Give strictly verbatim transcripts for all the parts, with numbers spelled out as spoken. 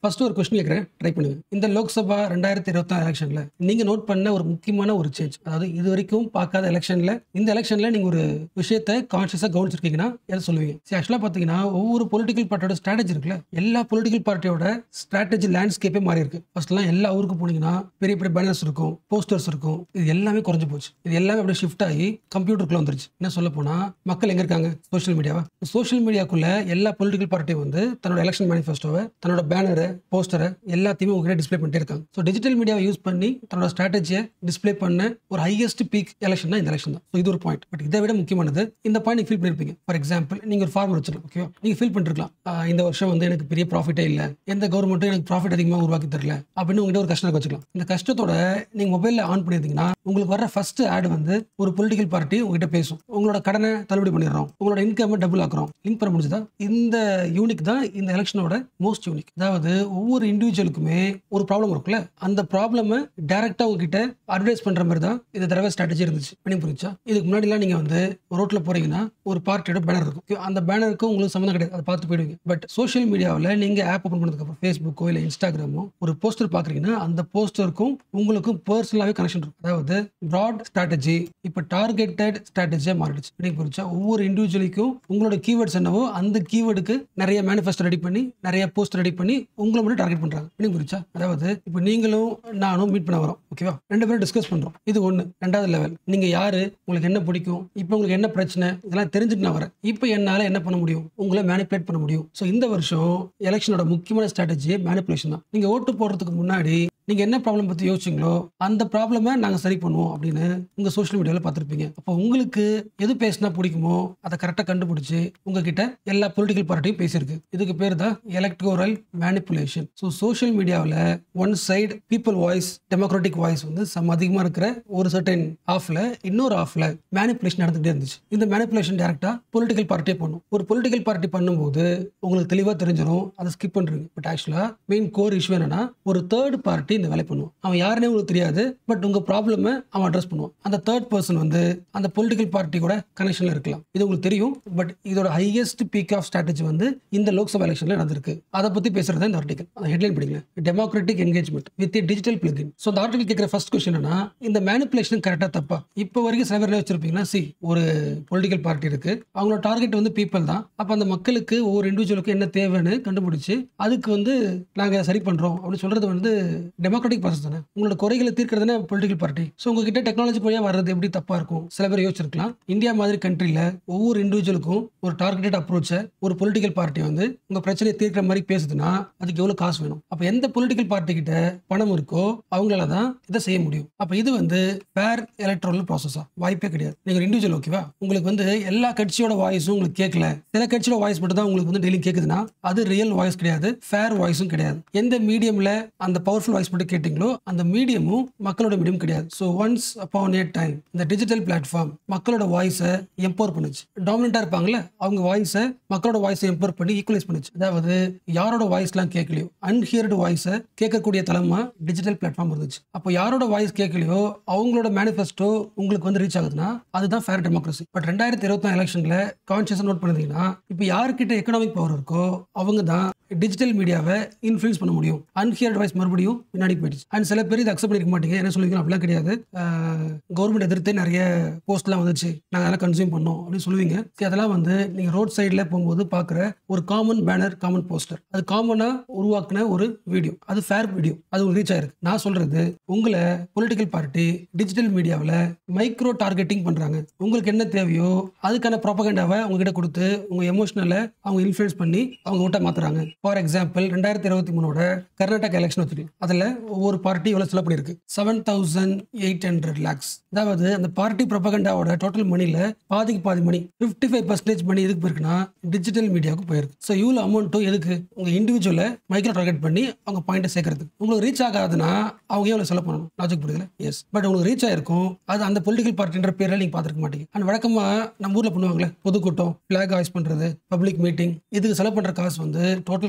First ஒரு question கேட்குறேன், try பண்ணுங்க. இந்த லோக்சபா ரெண்டாயிரத்தி இருபத்தி நாலு எலெக்ஷன்ல நீங்க நோட் பண்ண ஒரு முக்கியமான ஒரு சேஞ்ச், அதாவது இது வரைக்கும் பார்க்காத எலெக்ஷன்ல இந்த எலெக்ஷன்ல நீங்க ஒரு விஷயத்தை கான்ஷியஸா கவனிச்சிருக்கீங்கன்னா எதை சொல்லுவீங்க? சரி, ஆக்சுவலா பாத்தீங்கன்னா ஒவ்வொரு பொலிட்டிக்கல் பார்ட்டியோட ஸ்ட்ராட்டஜி இருக்குல்ல, எல்லா பொலிட்டிக்கல் பார்ட்டியோட ஸ்ட்ராட்டஜி லேண்ட்ஸ்கேப்பே மாறி இருக்கு. ஃபர்ஸ்ட்லாம் எல்லா ஊருக்கு போனீங்கன்னா பெரிய பெரிய பேனர்ஸ் இருக்கும், போஸ்டர்ஸ் இருக்கும், இது எல்லாமே குறைஞ்சு போச்சு. இது எல்லாமே அப்படியே ஷிஃப்ட் ஆகி கம்ப்யூட்டருக்குள்ள வந்துருச்சு. என்ன சொல்ல போனா மக்கள் எங்க இருக்காங்க? சோஷியல் மீடியாவா? சோஷியல் மீடியாக்குள்ள எல்லா பொலிட்டிக்கல் பார்ட்டியும் வந்து தன்னோட எலெக்ஷன் மேனிஃபெஸ்டோவை, தன்னோட பேனரை, போஸ்டரை எல்லாத்தையுமே உங்ககிட்ட டிஸ்பிளே பண்ணிட்டே இருக்காங்க. ஸோ டிஜிட்டல் மீடியாவை யூஸ் பண்ணி தன்னோட ஸ்ட்ராட்டஜியை டிஸ்பிளே பண்ண ஒரு ஹையஸ்ட் பீக் எலெக்ஷன் தான் இந்த எலெக்ஷன் தான். ஸோ இது ஒரு பாயிண்ட். பட் இதை விட முக்கியமானது, இந்த பாயிண்ட் நீங்க ஃபீல் பண்ணிருப்பீங்க. ஃபார் எக்ஸாம்பிள், நீங்க ஒரு ஃபார்மர் வச்சிருக்கலாம், ஓகே, நீங்க ஃபீல் பண்ணிருக்கலாம், இந்த வருஷம் வந்து எனக்கு பெரிய ப்ராஃபிட்டே இல்லை, எந்த கவர்மெண்ட்டும் எனக்கு ப்ராஃபிட் அதிகமாக உருவாக்கி தரல அப்படின்னு உங்ககிட்ட ஒரு கஷ்டம் வச்சுக்கலாம். இந்த கஷ்டத்தோட நீங்க மொபைலில் ஆன் பண்ணியிருந்தீங்கன்னா உங்களுக்கு வர ஃபர்ஸ்ட் ஆட் வந்து ஒரு பொலிட்டிக்கல் பார்ட்டி உங்ககிட்ட பேசும். உங்களோட கடனை தள்ளுபடி பண்ணிடுறோம், உங்களோட இன்கம் டபுள் ஆக்குறோம். லிங்க் பண்ண முடிஞ்சதா? இந்த யூனிக் தான் இந்த எலெக்ஷனோட மோஸ்ட் யூனிக். அதாவது ஒவ்வொரு இண்டிவிஜுவலுக்குமே ஒரு ப்ராப்ளம் இருக்குல்ல, அந்த ப்ராப்ளமை டைரக்டா உங்ககிட்ட அட்வைஸ் பண்ற மாதிரி தான் இந்த தடவை ஸ்ட்ராட்டஜி இருந்துச்சு. பண்ணி புரிஞ்சா? இதுக்கு முன்னாடி எல்லாம் நீங்க வந்து ரோட்ல போறீங்கன்னா ஒரு பார்ட்டியோட பேனர் இருக்கும், அந்த பேனருக்கு உங்களுக்கு சம்மந்தம் கிடையாது, அதை பார்த்து போயிடுவீங்க. பட் சோஷியல் மீடியாவில் நீங்க ஆப் ஓப்பன் பண்ணதுக்கு அப்புறம் ஃபேஸ்புக்கோ இல்லை இன்ஸ்டாகிராமோ ஒரு போஸ்டர் பாக்குறீங்கன்னா அந்த போஸ்டருக்கும் உங்களுக்கும் பர்சனலாவே கனெக்ஷன் இருக்கும். அதாவது ப்ராட் ஸ்ட்ராட்டஜி இப்போ டார்கெட்டட் ஸ்ட்ராட்டஜியா மாறிடுச்சு. பண்ணி புரிஞ்சா? ஒவ்வொரு இண்டிவிஜுவலுக்கும் உங்களோட கீவேர்ட்ஸ் என்னவோ அந்த கீவேர்டுக்கு நிறைய மேனிஃபெஸ்டோ ரெடி பண்ணி நிறைய போஸ்ட் ரெடி பண்ணி உங்களை மட்டும் டார்கெட் பண்றாங்க. பண்ணி புரிஞ்சா? அதாவது இப்போ நீங்களும் நானும் மீட் பண்ண வரோம், ஓகேவா? ரெண்டு பேரும் டிஸ்கஸ் பண்றோம். இது ஒண்ணு. ரெண்டாவது லெவல், நீங்க யாரு, உங்களுக்கு என்ன பிடிக்கும், இப்போ உங்களுக்கு என்ன பிரச்சனை, இதெல்லாம் தெரிஞ்சுட்டு நான் வரேன். இப்போ என்னால என்ன பண்ண முடியும்? உங்களை மேனிபுலேட் பண்ண முடியும். ஸோ இந்த வருஷம் எலெக்ஷனோட முக்கியமான ஸ்ட்ராட்டஜி மேனிபுலேஷன் தான். நீங்க ஓட்டு போடுறதுக்கு முன்னாடி நீங்க என்ன ப்ராப்ளம் பத்தி யோசிச்சீங்களோ அந்த ப்ராப்ளமை நாங்க சரி பண்ணுவோம் அப்படின்னு உங்க சோஷியல் மீடியாவில் பார்த்துருப்பீங்க. அப்போ உங்களுக்கு எது பேசினா பிடிக்குமோ அதை கரெக்டாக கண்டுபிடிச்சு உங்ககிட்ட எல்லா பொலிட்டிக்கல் பார்ட்டியும் பேசியிருக்கு. இதுக்கு பேர் தான் எலக்டோரல் மேனிபுலேஷன். ஸோ சோஷியல் மீடியாவில் one side people voice, democratic voice வந்து சம் அதிகமாக இருக்கிற ஒரு சர்டன் ஆஃப்ல இன்னொரு ஆஃப்ல மேனிபுலேஷன் நடந்துகிட்டே இருந்துச்சு. இந்த மேனிபுலேஷன் டேரக்டா பொலிட்டிக்கல் பார்ட்டியே பண்ணும். ஒரு பொலிட்டிக்கல் பார்ட்டி பண்ணும்போது உங்களுக்கு தெளிவாக தெரிஞ்சிடும், அதை ஸ்கிப் பண்றீங்க. பட் ஆக்சுவலா மெயின் கோர் இஷ்யூ என்னன்னா, ஒரு தேர்ட் பார்ட்டி இந்த வேலை பண்ணுவான். அவன் யாருன்னே உங்களுக்கு தெரியாது, பட் உங்க ப்ராப்ளம் அவன் அட்ரஸ் பண்ணுவான். அந்த தேர்ட் பர்சன் வந்து அந்த பொலிட்டிக்கல் பார்ட்டி கூட கனெக்ஷன்ல இருக்கலாம். இது உங்களுக்கு தெரியும். பட் இதோட ஹையஸ்ட் பீக் ஆஃப் ஸ்ட்ராட்டஜி வந்து இந்த லோக்சபா எலெக்ஷன்ல நடந்திருக்கு. அதை பத்தி பேசுறது இந்த ஆர்டிகல். அந்த ஹெட்லைன் படிங்க, democratic engagement with digital plugin. So இந்த ஆர்டிகல் கேட்கிற ஃபர்ஸ்ட் கொஸ்டின் என்னன்னா, இந்த மேனிபுலேஷன் கரெக்டா தப்பா? இப்போ வரைக்கும் சில பேர் வச்சிருப்பீங்கன்னா, சி ஒரு பொலிட்டிக்கல் பார்ட்டி இருக்கு, அவங்களோட டார்கெட் வந்து பீப்பிள் தான். அப்ப அந்த மக்களுக்கு ஒவ்வொரு இண்டிவிஜுவலுக்கு என்ன தேவைன்னு கண்டுபிடிச்சு அதுக்கு வந்து நாங்க சரி பண்றோம் அப்படின்னு சொல்றது வந்து டெமோக்ராட்டிக் ப்ராசஸ் தானே. உங்களோட குறைகளை தீர்க்கிறதுனா பொலிட்டிக்கல் பார்ட்டி. ஸோ உங்ககிட்ட டெக்னாலஜி வழியா வர்றது எப்படி தப்பா இருக்கும்? சில பேர் யோசிச்சிருக்கலாம். இந்தியா மாதிரி கண்ட்ரில ஒவ்வொரு இண்டிவிஜுவலுக்கும் ஒரு டார்கெட்டட் அப்ரோச்சை ஒரு பொலிட்டிக்கல் பார்ட்டி வந்து உங்க பிரச்சனையை தீர்க்கிற மாதிரி பேசுதுன்னா அதுக்கு எவ்வளவு காசு வேணும்? அப்ப எந்த பொலிட்டிக்கல் பார்ட்டி கிட்ட பணம் இருக்கோ அவங்களால தான் இதை செய்ய முடியும். அப்ப இது வந்து ஃபேர் எலக்ட்ரல் ப்ராசஸா? வாய்ப்பே கிடையாது. நீங்க ஒரு இண்டிவிஜுவல், ஓகேவா, உங்களுக்கு வந்து எல்லா கட்சியோட வாய்ஸும் உங்களுக்கு கேட்கல, சில கட்சியோட வாய்ஸ் மட்டும் தான் உங்களுக்கு வந்து டெய்லி கேட்குதுன்னா அது ரியல் வாய்ஸ் கிடையாது, ஃபேர் வாய்ஸும் கிடையாது. எந்த மீடியம்ல அந்த பவர்ஃபுல் வாய்ஸ் மட்டும் கேட்டீங்களோ அந்த மீடியமும் மக்களோட மீடியம் கிடையாது. So once upon a time இந்த டிஜிட்டல் பிளாட்ஃபார்ம் மக்களோட வாய்ஸை எம்பவர் பண்ணுச்சு. டாமினண்டா இருப்பாங்கல்ல, அவங்க வாய்ஸை மக்களோட வாய்ஸை எம்பவர் பண்ணி ஈக்குவலைஸ் பண்ணுச்சு. அதாவது யாரோட வாய்ஸ்லாம் கேட்கலையோ, அன்ஹியர்டு வாய்ஸை கேட்கக்கூடிய தலைமா டிஜிட்டல் பிளாட்ஃபார்ம் இருந்துச்சு. அப்போ யாரோட வாய்ஸ் கேட்கலையோ அவங்களோட மேனிஃபெஸ்டோ உங்களுக்கு வந்து ரீச் ஆகுதுன்னா அதுதான் ஃபேர் டெமோக்ரஸி. பட் ரெண்டாயிரத்தி இருபத்தி நாலு எலெக்ஷன்ல கான்ஷியஸா நோட் பண்ணிருந்தீங்கன்னா, இப்போ யாருக்கிட்ட எக்கனாமிக் பவர் இருக்கோ அவங்க தான் டிஜிட்டல் மீடியாவை இன்ஃப்ளூயன்ஸ் பண்ண முடியும். அன்ஹியர்டு வாய்ஸ் மறுபடியும் பின்னாடி போயிடுச்சு. அண்ட் சில பேர் இதை அக்செப்ட் பண்ணிக்க மாட்டீங்க. என்ன சொல்லுவீங்க? அப்படிலாம் கிடையாது, கவர்மெண்ட் எதிர்த்து நிறைய போஸ்ட்லாம் வந்துச்சு, நாங்கள் அதெல்லாம் கன்சியூம் பண்ணோம் அப்படின்னு சொல்லுவீங்க. அதெல்லாம் வந்து நீங்க ரோட் சைடில் போகும்போது பார்க்குற ஒரு காமன் பேனர், காமன் போஸ்டர், அது காமனா உருவாக்குன ஒரு வீடியோ, அது ஃபேர் வீடியோ, அது உங்களுக்கு ரீச் ஆயிருக்கு. நான் சொல்றது, உங்களை பொலிட்டிக்கல் பார்ட்டி டிஜிட்டல் மீடியாவில் மைக்ரோ டார்கெட்டிங் பண்றாங்க. உங்களுக்கு என்ன தேவையோ அதுக்கான ப்ராபகண்டாவை உங்ககிட்ட கொடுத்து உங்க எமோஷனலை அவங்க இன்ஃப்ளூயன்ஸ் பண்ணி அவங்க ஓட்டை மாத்துறாங்க. ஃபார் எக்ஸாம்பிள், ரெண்டாயிரத்தி இருபத்தி மூணோட கர்நாடகா எலெக்ஷன் வச்சுக்கலாம். அதுல ஒவ்வொரு பார்ட்டி எவ்வளவு செலவு பண்ணிருக்கு? Seven thousand eight hundred lakhs. அதாவது அந்த பார்ட்டி ப்ரொபகண்டாவோட டோட்டல் மணில பாதிக்கு பாதி money, fifty five percentage money எதுக்கு போயிருக்குன்னா டிஜிட்டல் மீடியாவுக்கு போயிருக்கு. ஸோ இவ்வளோ அமௌண்ட்டும் எதுக்கு? உங்க இண்டிவிஜுவலை மைக்ரோ டார்கெட் பண்ணி அவங்க பாயிண்ட்டை சேர்க்கறது. உங்களுக்கு ரீச் ஆகாதுன்னா அவங்க எவ்வளவு செலவு பண்ணணும்? லாஜிக் புரியுதுல? எஸ். பட் உங்களுக்கு ரீச் ஆயிருக்கும், அது அந்த பொலிட்டிக்கல் பார்ட்டின்ற பேர்ல நீங்க பார்த்துருக்க மாட்டீங்க. அண்ட் வழக்கமா நம்ம ஊர்ல பண்ணுவாங்களே, பொதுக்கூட்டம், பிளாக் ஹாய்ஸ் பண்றது, பப்ளிக் மீட்டிங், இதுக்கு செலவு பண்ற காசு வந்து டோட்டல்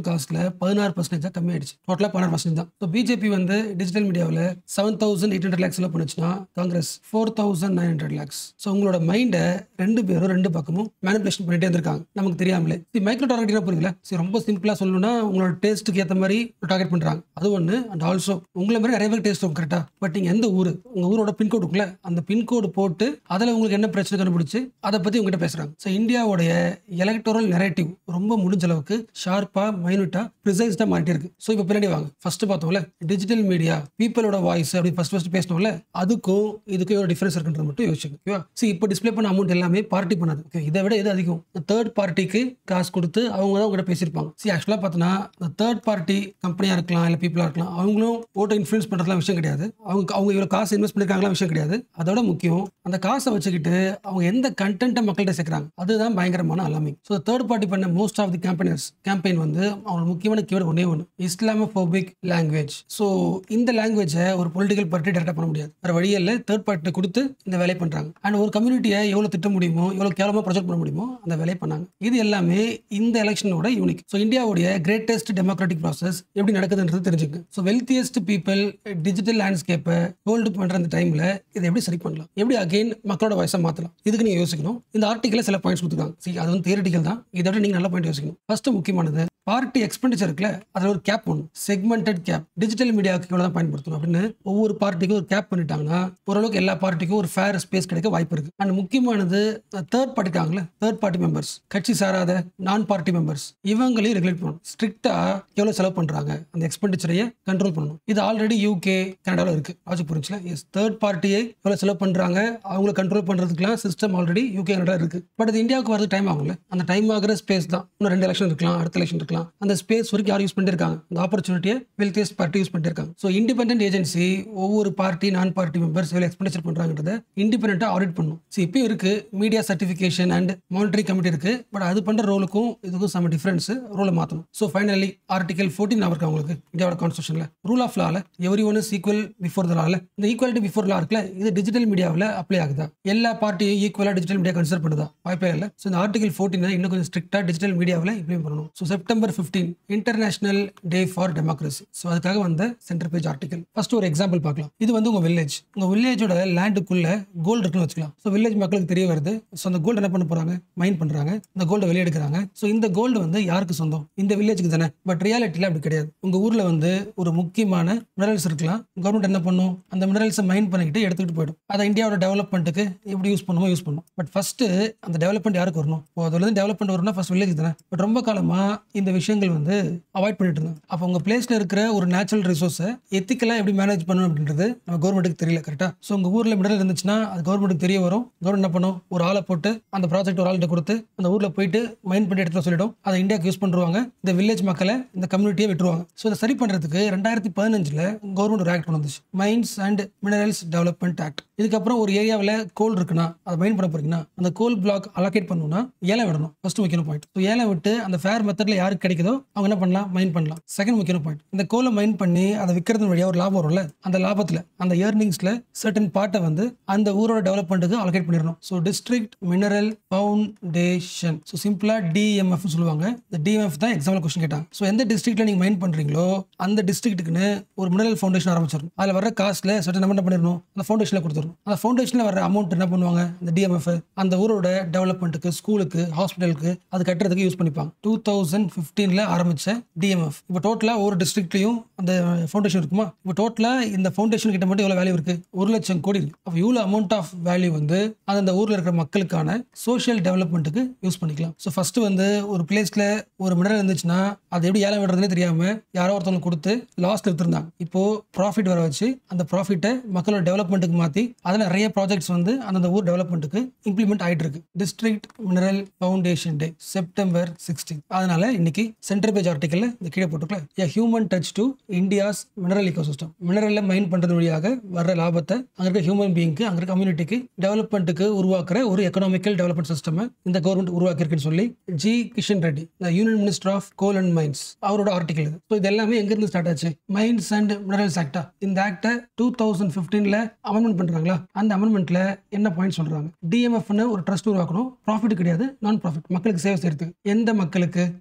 டோட்டல் காஸ்ட்ல பதினாறு பர்சன்டேஜ் கம்மி ஆயிடுச்சு. டோட்டலா பதினாறு பர்சன்டேஜ் தான். ஸோ பிஜேபி வந்து டிஜிட்டல் மீடியாவில் seven thousand eight hundred lakhs செலவு பண்ணுச்சுன்னா Congress four thousand nine hundred lakhs. So உங்களோட மைண்டை ரெண்டு பேரும் ரெண்டு பக்கமும் மேனிபுலேஷன் பண்ணிட்டே இருந்திருக்காங்க நமக்கு தெரியாமலே. மைக்ரோ டார்கெட்டிங் புரியுதுல, சரி ரொம்ப சிம்பிளா சொல்லணும்னா உங்களோட டேஸ்ட்டுக்கு ஏற்ற மாதிரி டார்கெட் பண்றாங்க. அது ஒன்று. அண்ட் ஆல்சோ உங்களை மாதிரி நிறைய பேர் டேஸ்ட் இருக்கும் கரெக்டா. பட் நீங்க எந்த ஊர், உங்க ஊரோட பின்கோடு இருக்குல்ல, அந்த பின்கோடு போட்டு அதில் உங்களுக்கு என்ன பிரச்சனை கண்டுபிடிச்சு அதை பத்தி உங்ககிட்ட பேசுறாங்க. ஸோ இந்தியாவுடைய எலக்டோரல் நெரேட்டிவ் ரொம்ப முடிஞ்ச அளவுக்கு ஷார்ப்பா மைனூட்டா ப்ரிசைஸ்டா மாறிட்டே இருக்கு. ஸோ இப்போ பின்னாடி வாங்க. ஃபர்ஸ்ட் பார்த்தோம்ல டிஜிட்டல் மீடியா பீப்பிளோட வாய்ஸ் அப்படி ஃபர்ஸ்ட் ஃபர்ஸ்ட் பேசணும்ல, அதுக்கும் இதுக்கும் ஒரு டிஃபரன்ஸ் இருக்குன்றது மட்டும் யோசிச்சுங்க. ஓகேவா? ஸோ இப்போ டிஸ்பிளே பண்ண அமௌண்ட் எல்லாமே பார்ட்டி பண்ணாது. ஓகே, இதை விட எது அதிகம்? தேர்ட் பார்ட்டிக்கு காசு கொடுத்து அவங்க தான் உங்ககிட்ட பேசியிருப்பாங்க. சி ஆக்சுவலா பார்த்தோன்னா தேர்ட் பார்ட்டி கம்பெனியா இருக்கலாம் இல்ல பீப்புளா இருக்கலாம், அவங்களும் ஓட்டை இன்ஃப்ளூயன்ஸ் பண்றதுலாம் விஷயம் கிடையாது. அவங்க அவங்க இவ்வளவு காசு இன்வெஸ்ட் பண்ணிருக்காங்களா விஷயம் கிடையாது. அதோட முக்கியம் அந்த காசை வச்சுக்கிட்டு அவங்க எந்த கண்டென்ட்டை மக்கள்கிட்ட சேர்க்குறாங்க, அதுதான் பயங்கரமான அலாமிங். ஸோ தேர்ட் பார்ட்டி பண்ண most of the campaigners campaign வந்து அவங்க முக்கியமான கீவேர்டு ஒன்னே ஒன்று, இஸ்லாமோபோபிக் லாங்குவேஜ். ஸோ இந்த லாங்குவேஜை ஒரு பொலிட்டிக்கல் பார்ட்டி டேரக்டா பண்ண முடியாது. வேற வழியே இல்லை, தேர்ட் பார்ட்டி கொடுத்து இந்த வேலையை பண்றாங்க. அண்ட் ஒரு கம்யூனிட்டியை எவ்வளவு திட்ட முடியுமோ, எவ்வளவு கேவலமா ப்ரொஜெக்ட் பண்ண முடியுமோ அந்த வேலையை பண்ணாங்க. இது எல்லாமே இந்த எலெக்ஷனோட யூனிக். ஸோ இந்தியாவுடைய கிரேட்டஸ்ட் டெமோக்ராட்டிக் ப்ராசஸ் எப்படி நடக்குதுன்றது தெரிஞ்சுக்க. ஸோ வெல்த்தியஸ்ட் பீப்பிள் டிஜிட்டல் லேண்ட்ஸ்கேப்பை ஹோல்டு பண்ற அந்த டைம்ல இதை எப்படி சரி பண்ணலாம், எப்படி அகைன் மக்களோட வாய்ஸை மாற்றலாம், இதுக்கு நீங்க யோசிக்கணும். இந்த ஆர்டிக்கல சில பாயிண்ட்ஸ் கொடுத்துருக்காங்க. சரி, அது வந்து தியரிட்டிக்கல் தான், இதை விட நீங்க நல்ல பாயிண்ட் யோசிக்கணும். ஃபர்ஸ்ட் முக்கியமானது பார்ட்டி எக்ஸ்பெண்டிச்சர் இருக்குல்ல, அதில் ஒரு கேப் ஒன்று, செக்மெண்டட் கேப். டிஜிட்டல் மீடியாவுக்கு இவ்வளோ தான் பயன்படுத்தணும் அப்படின்னு ஒவ்வொரு பார்ட்டிக்கும் ஒரு கேப் பண்ணிட்டாங்கன்னா ஓரளவுக்கு எல்லா பார்ட்டிக்கும் ஒரு ஃபேர் ஸ்பேஸ் கிடைக்க வாய்ப்பு இருக்கு. அண்ட் முக்கியமானது தேர்ட் பார்ட்டி இருக்காங்களே, தேர்ட் பார்ட்டி மெம்பர்ஸ், கட்சி சாராத நான் பார்ட்டி மெம்பர்ஸ், இவங்களையும் ரெகுலேட் பண்ணணும். ஸ்ட்ரிக்டா எவ்வளவு செலவு பண்றாங்க அந்த எக்ஸ்பெண்டிச்சரையை கண்ட்ரோல் பண்ணணும். இது ஆல்ரெடி யூகே கனடாவில் இருக்கு. லாஜிக் புரிஞ்சுல? எஸ், தேர்ட் பார்ட்டியை எவ்வளவு செலவு பண்றாங்க அவங்களை கண்ட்ரோல் பண்றதுக்குலாம் சிஸ்டம் ஆல்ரெடி யூகே கனடா இருக்கு. பட் அது இந்தியாவுக்கு வரது டைம் ஆகும்ல, அந்த டைம் ஆகிற ஸ்பேஸ் தான். இன்னும் ரெண்டு எலெக்ஷன் இருக்கலாம், அடுத்த எலெக்ஷன் இருக்கலாம். அந்த ஸ்பேஸ் வரைக்கும் யார் யூஸ் பண்ணிருக்காங்க, அந்த ஆப்பர்ச்சுனிட்டியை வெல்த்தியஸ்ட் பார்ட்டி யூஸ் பண்ணிருக்காங்க. ஸோ இண்டிபெண்டன்ட் ஏஜென்சி ஒவ்வொரு பார்ட்டி நான் பார்ட்டி மெம்பர்ஸ் எவ்வளவு எக்ஸ்பெண்டிச்சர் பண்றாங்கன்றத இண்டிபெண்டா ஆடிட் பண்ணும். ஸோ இப்போ இருக்கு media certification and monitoring committee இருக்கு. பட் அது பண்ற ரோலுக்கும் இதுக்கும் சம டிஃபரன்ஸ், ரோலை மாற்றணும். ஸோ ஃபைனலி ஆர்டிகல் ஃபோர்டீன் இருக்கு அவங்களுக்கு இந்தியாவோட கான்ஸ்டியூஷன்ல, ரூல் ஆஃப் லால every one is equal before the லால. இந்த ஈக்குவாலிட்டி பிஃபோர் லா இருக்குல்ல, இது டிஜிட்டல் மீடியாவில் அப்ளை ஆகுதா, எல்லா பார்ட்டியும் ஈக்குவலா டிஜிட்டல் மீடியா கன்சிடர் பண்ணுதா, வாய்ப்பே இல்லை. ஸோ இந்த ஆர்டிகல் ஃபோர்டீன் இன்னும் கொஞ்சம் ஸ்ட்ரிக்டா டிஜிட்டல் மீடியாவில் இம்ப்ளிமெண்ட் பண்ணணும். So September fifteen international day for democracy. So அதுக்காக வந்த சென்டர் பேஜ் ஆர்டிகல். ஃபர்ஸ்ட் ஒரு எக்ஸாம்பிள் பார்க்கலாம். இது வந்து உங்க வில்லேஜ், உங்க வில்லேஜோட லேண்டுக்குள்ள கோல்டு இருக்குன்னு வச்சுக்கலாம். ஸோ வில்லேஜ் மக்களுக்கு தெரிய வருது. ஸோ அந்த கோல்டு என்ன பண்ண போறாங்க, மைன் பண்றாங்க, இந்த கோல்டை வெளியெடுக்கிறாங்க. ஸோ இந்த கோல்டு வந்து யாருக்கு சொந்தம், இந்த வில்லேஜுக்கு தானே. பட் ரியாலிட்டியில அப்படி கிடையாது. உங்க ஊர்ல வந்து ஒரு முக்கியமான மினரல்ஸ் இருக்கலாம், கவர்மெண்ட் என்ன பண்ணும், அந்த மினரல்ஸை மைன் பண்ணிக்கிட்டு எடுத்துக்கிட்டு போயிடும். அதை இந்தியாவோட டெவலப்மெண்ட்டுக்கு எப்படி யூஸ் பண்ணுமோ யூஸ் பண்ணும். பட் ஃபர்ஸ்ட் அந்த டெவலப்மெண்ட் யாருக்கு வரணும், அதுல இருந்து டெவலப்மெண்ட் வரணும் ஃபர்ஸ்ட் வில்லேஜ் தானே. பட் ரொம்ப காலமா இந்த விஷயங்கள் வந்து அவாய்ட் பண்ணிட்டு இருந்தாங்க. அப்போ உங்க பிளேஸ்ல இருக்கிற ஒரு நேச்சுரல் ரிசோர்ஸை எத்திக்கலா எப்படி மேனேஜ் பண்ணணும் அப்படின்றது நம்ம கவர்மெண்ட்டுக்கு தெரியல கரெக்டா. ஸோ உங்க ஊர்ல மினரல் இருந்துச்சுன்னா அது கவர்மெண்ட்டுக்கு தெரிய வரும். கவர்மெண்ட் என்ன பண்ணும், ஒரு ஆளை போட்டு அந்த ப்ராஜெக்ட் ஒரு ஆள்கிட்ட கொடுத்து அந்த ஊர்ல போயிட்டு மைன் பண்ணி எடுத்து சொல்லிடும், அதை இந்தியாவுக்கு யூஸ் பண்ணுவாங்க. இந்த வில்லேஜ் மக்களை இந்த கம்யூனிட்டியை விட்டுருவாங்க. ஸோ இதை சரி பண்றதுக்கு ரெண்டாயிரத்தி பதினஞ்சுல கவர்மெண்ட் ஒரு ஆக்ட் கொண்டு வந்துச்சு, mines and minerals development act. இதுக்கப்புறம் ஒரு ஏரியாவில் கோல் இருக்குன்னா அதை மைன் பண்ண போறீங்கன்னா அந்த கோல் பிளாக் அலோகேட் பண்ணணும்னா ஏலம் விடணும். ஃபர்ஸ்ட் முக்கியமான பாயிண்ட். ஸோ ஏலம் விட்டு அந்த ஃபேர் மெத்தட்ல யாருக்கு கிடைக்குதோ அவங்க என்ன பண்ணலாம், மைன் பண்ணலாம். செகண்ட் முக்கியமான பாயிண்ட், இந்த கோலை மைன் பண்ணி அதை விற்கிறது வழியா ஒரு லாபம் வரும்ல, அந்த லாபத்துல அந்த ஏர்னிங்ஸ்ல சர்டன் பார்ட்டை வந்து அந்த ஊரோட டெவலப்மெண்ட்டுக்கு அலோகேட் பண்ணிடணும். So district mineral foundation, so சிம்பிளா டிஎம்எஃப் சொல்லுவாங்க. இந்த டிஎம்எஃப் தான் எக்ஸாம்பிள் கொஸ்டின் கேட்டாங்க. ஸோ எந்த டிஸ்ட்ரிக்ட்ல நீங்க மைன் பண்றீங்களோ அந்த டிஸ்ட்ரிக்ட்டுக்குன்னு ஒரு மினரல் ஃபவுண்டேஷன் ஆரம்பிச்சிடணும். அதில் வர காஸ்ட்ல சர்டன் என்ன பண்ணிடணும், அந்த ஃபவுண்டேஷன்ல கொடுத்துடணும். அந்த ஃபவுண்டேஷன்ல வர அமௌண்ட் என்ன பண்ணுவாங்க, அந்த டிஎம்எஃப் அந்த ஊரோட டெவலப்மெண்ட்டுக்கு, ஸ்கூலுக்கு, ஹாஸ்பிட்டலுக்கு அது கட்டுறதுக்கு யூஸ் பண்ணிப்பாங்க. டூ தௌசண்ட் பிப்டீன்ல ஆரம்பிச்ச டிஎம்எஃப் இப்போ டோட்டலா ஒரு டிஸ்ட்ரிக்ட்லயும் அந்த ஃபவுண்டேஷன் இருக்குமா, இப்போ டோட்டலா இந்த ஃபவுண்டேஷன் கிட்ட மட்டும் எவ்வளவு வேல்யூ இருக்கு, ஒரு லட்சம் கோடி இருக்கு. அப்போ இவ்வளவு அமௌண்ட் ஆஃப் வேல்யூ வந்து அந்த ஊர்ல இருக்கிற மக்களுக்கான சோஷியல் டெவலப்மெண்ட்டுக்கு யூஸ் பண்ணிக்கலாம். ஸோ ஃபர்ஸ்ட் வந்து ஒரு பிளேஸ்ல ஒரு மினரல் இருந்துச்சுன்னா அது எப்படி ஏலம் விடுறதுனே தெரியாம யாரோ ஒருத்தவங்க கொடுத்து லாஸ்ட் எடுத்திருந்தாங்க. இப்போ ப்ராஃபிட் வர வச்சு அந்த ப்ராஃபிட்டை மக்களோட டெவலப்மெண்ட்டுக்கு மாத்தி அதில் நிறைய ப்ராஜெக்ட்ஸ் வந்து அந்த ஊர் டெவலப்மெண்ட்டுக்கு இம்ப்ளிமெண்ட் ஆயிட்டு இருக்கு. District mineral foundation day September sixteen. அதனால இன்னைக்கு சென்டர் பேஜ் ஆர்டிக்கல்ல இந்த கீழே போட்டுக்கலாம், a human touch to India's mineral ecosystem. மினரல்ல மைன் பண்றது வழியாக வர்ற லாபத்தை அங்க இருக்க ஹியூமன் பீயிங்க்கு, அங்க இருக்க கம்யூனிட்டிக்கு டெவலப்மெண்ட்டுக்கு உருவாக்குற ஒரு எக்கனாமிக்கல் டெவலப்மெண்ட் சிஸ்டம் இந்த கவர்மெண்ட் உருவாக்கி இருக்குன்னு சொல்லி G Kishan Reddy, union minister of coal and mines, அவரோட ஆர்டிகல் இது. ஸோ இது எல்லாமே எங்க இருந்து ஸ்டார்ட் ஆச்சு, மைன்ஸ் அண்ட் மினரல்ஸ் ஆக்டா. இந்த ஆக்டை டூ தௌசண்ட் பிப்டீன்ல அமெண்ட்மெண்ட் பண்றாங்களா, அந்த அமெண்ட்மெண்ட்ல என்ன பாயிண்ட் சொல்றாங்க, டிஎம்எஃப்னு ஒரு ட்ரஸ்ட் உருவாக்கணும், ப்ராஃபிட் கிடையாது, நான் ப்ராஃபிட், மக்களுக்கு சேவை செய்யறதுக்கு. எந்த மக்களுக்கு, மைனிங்ல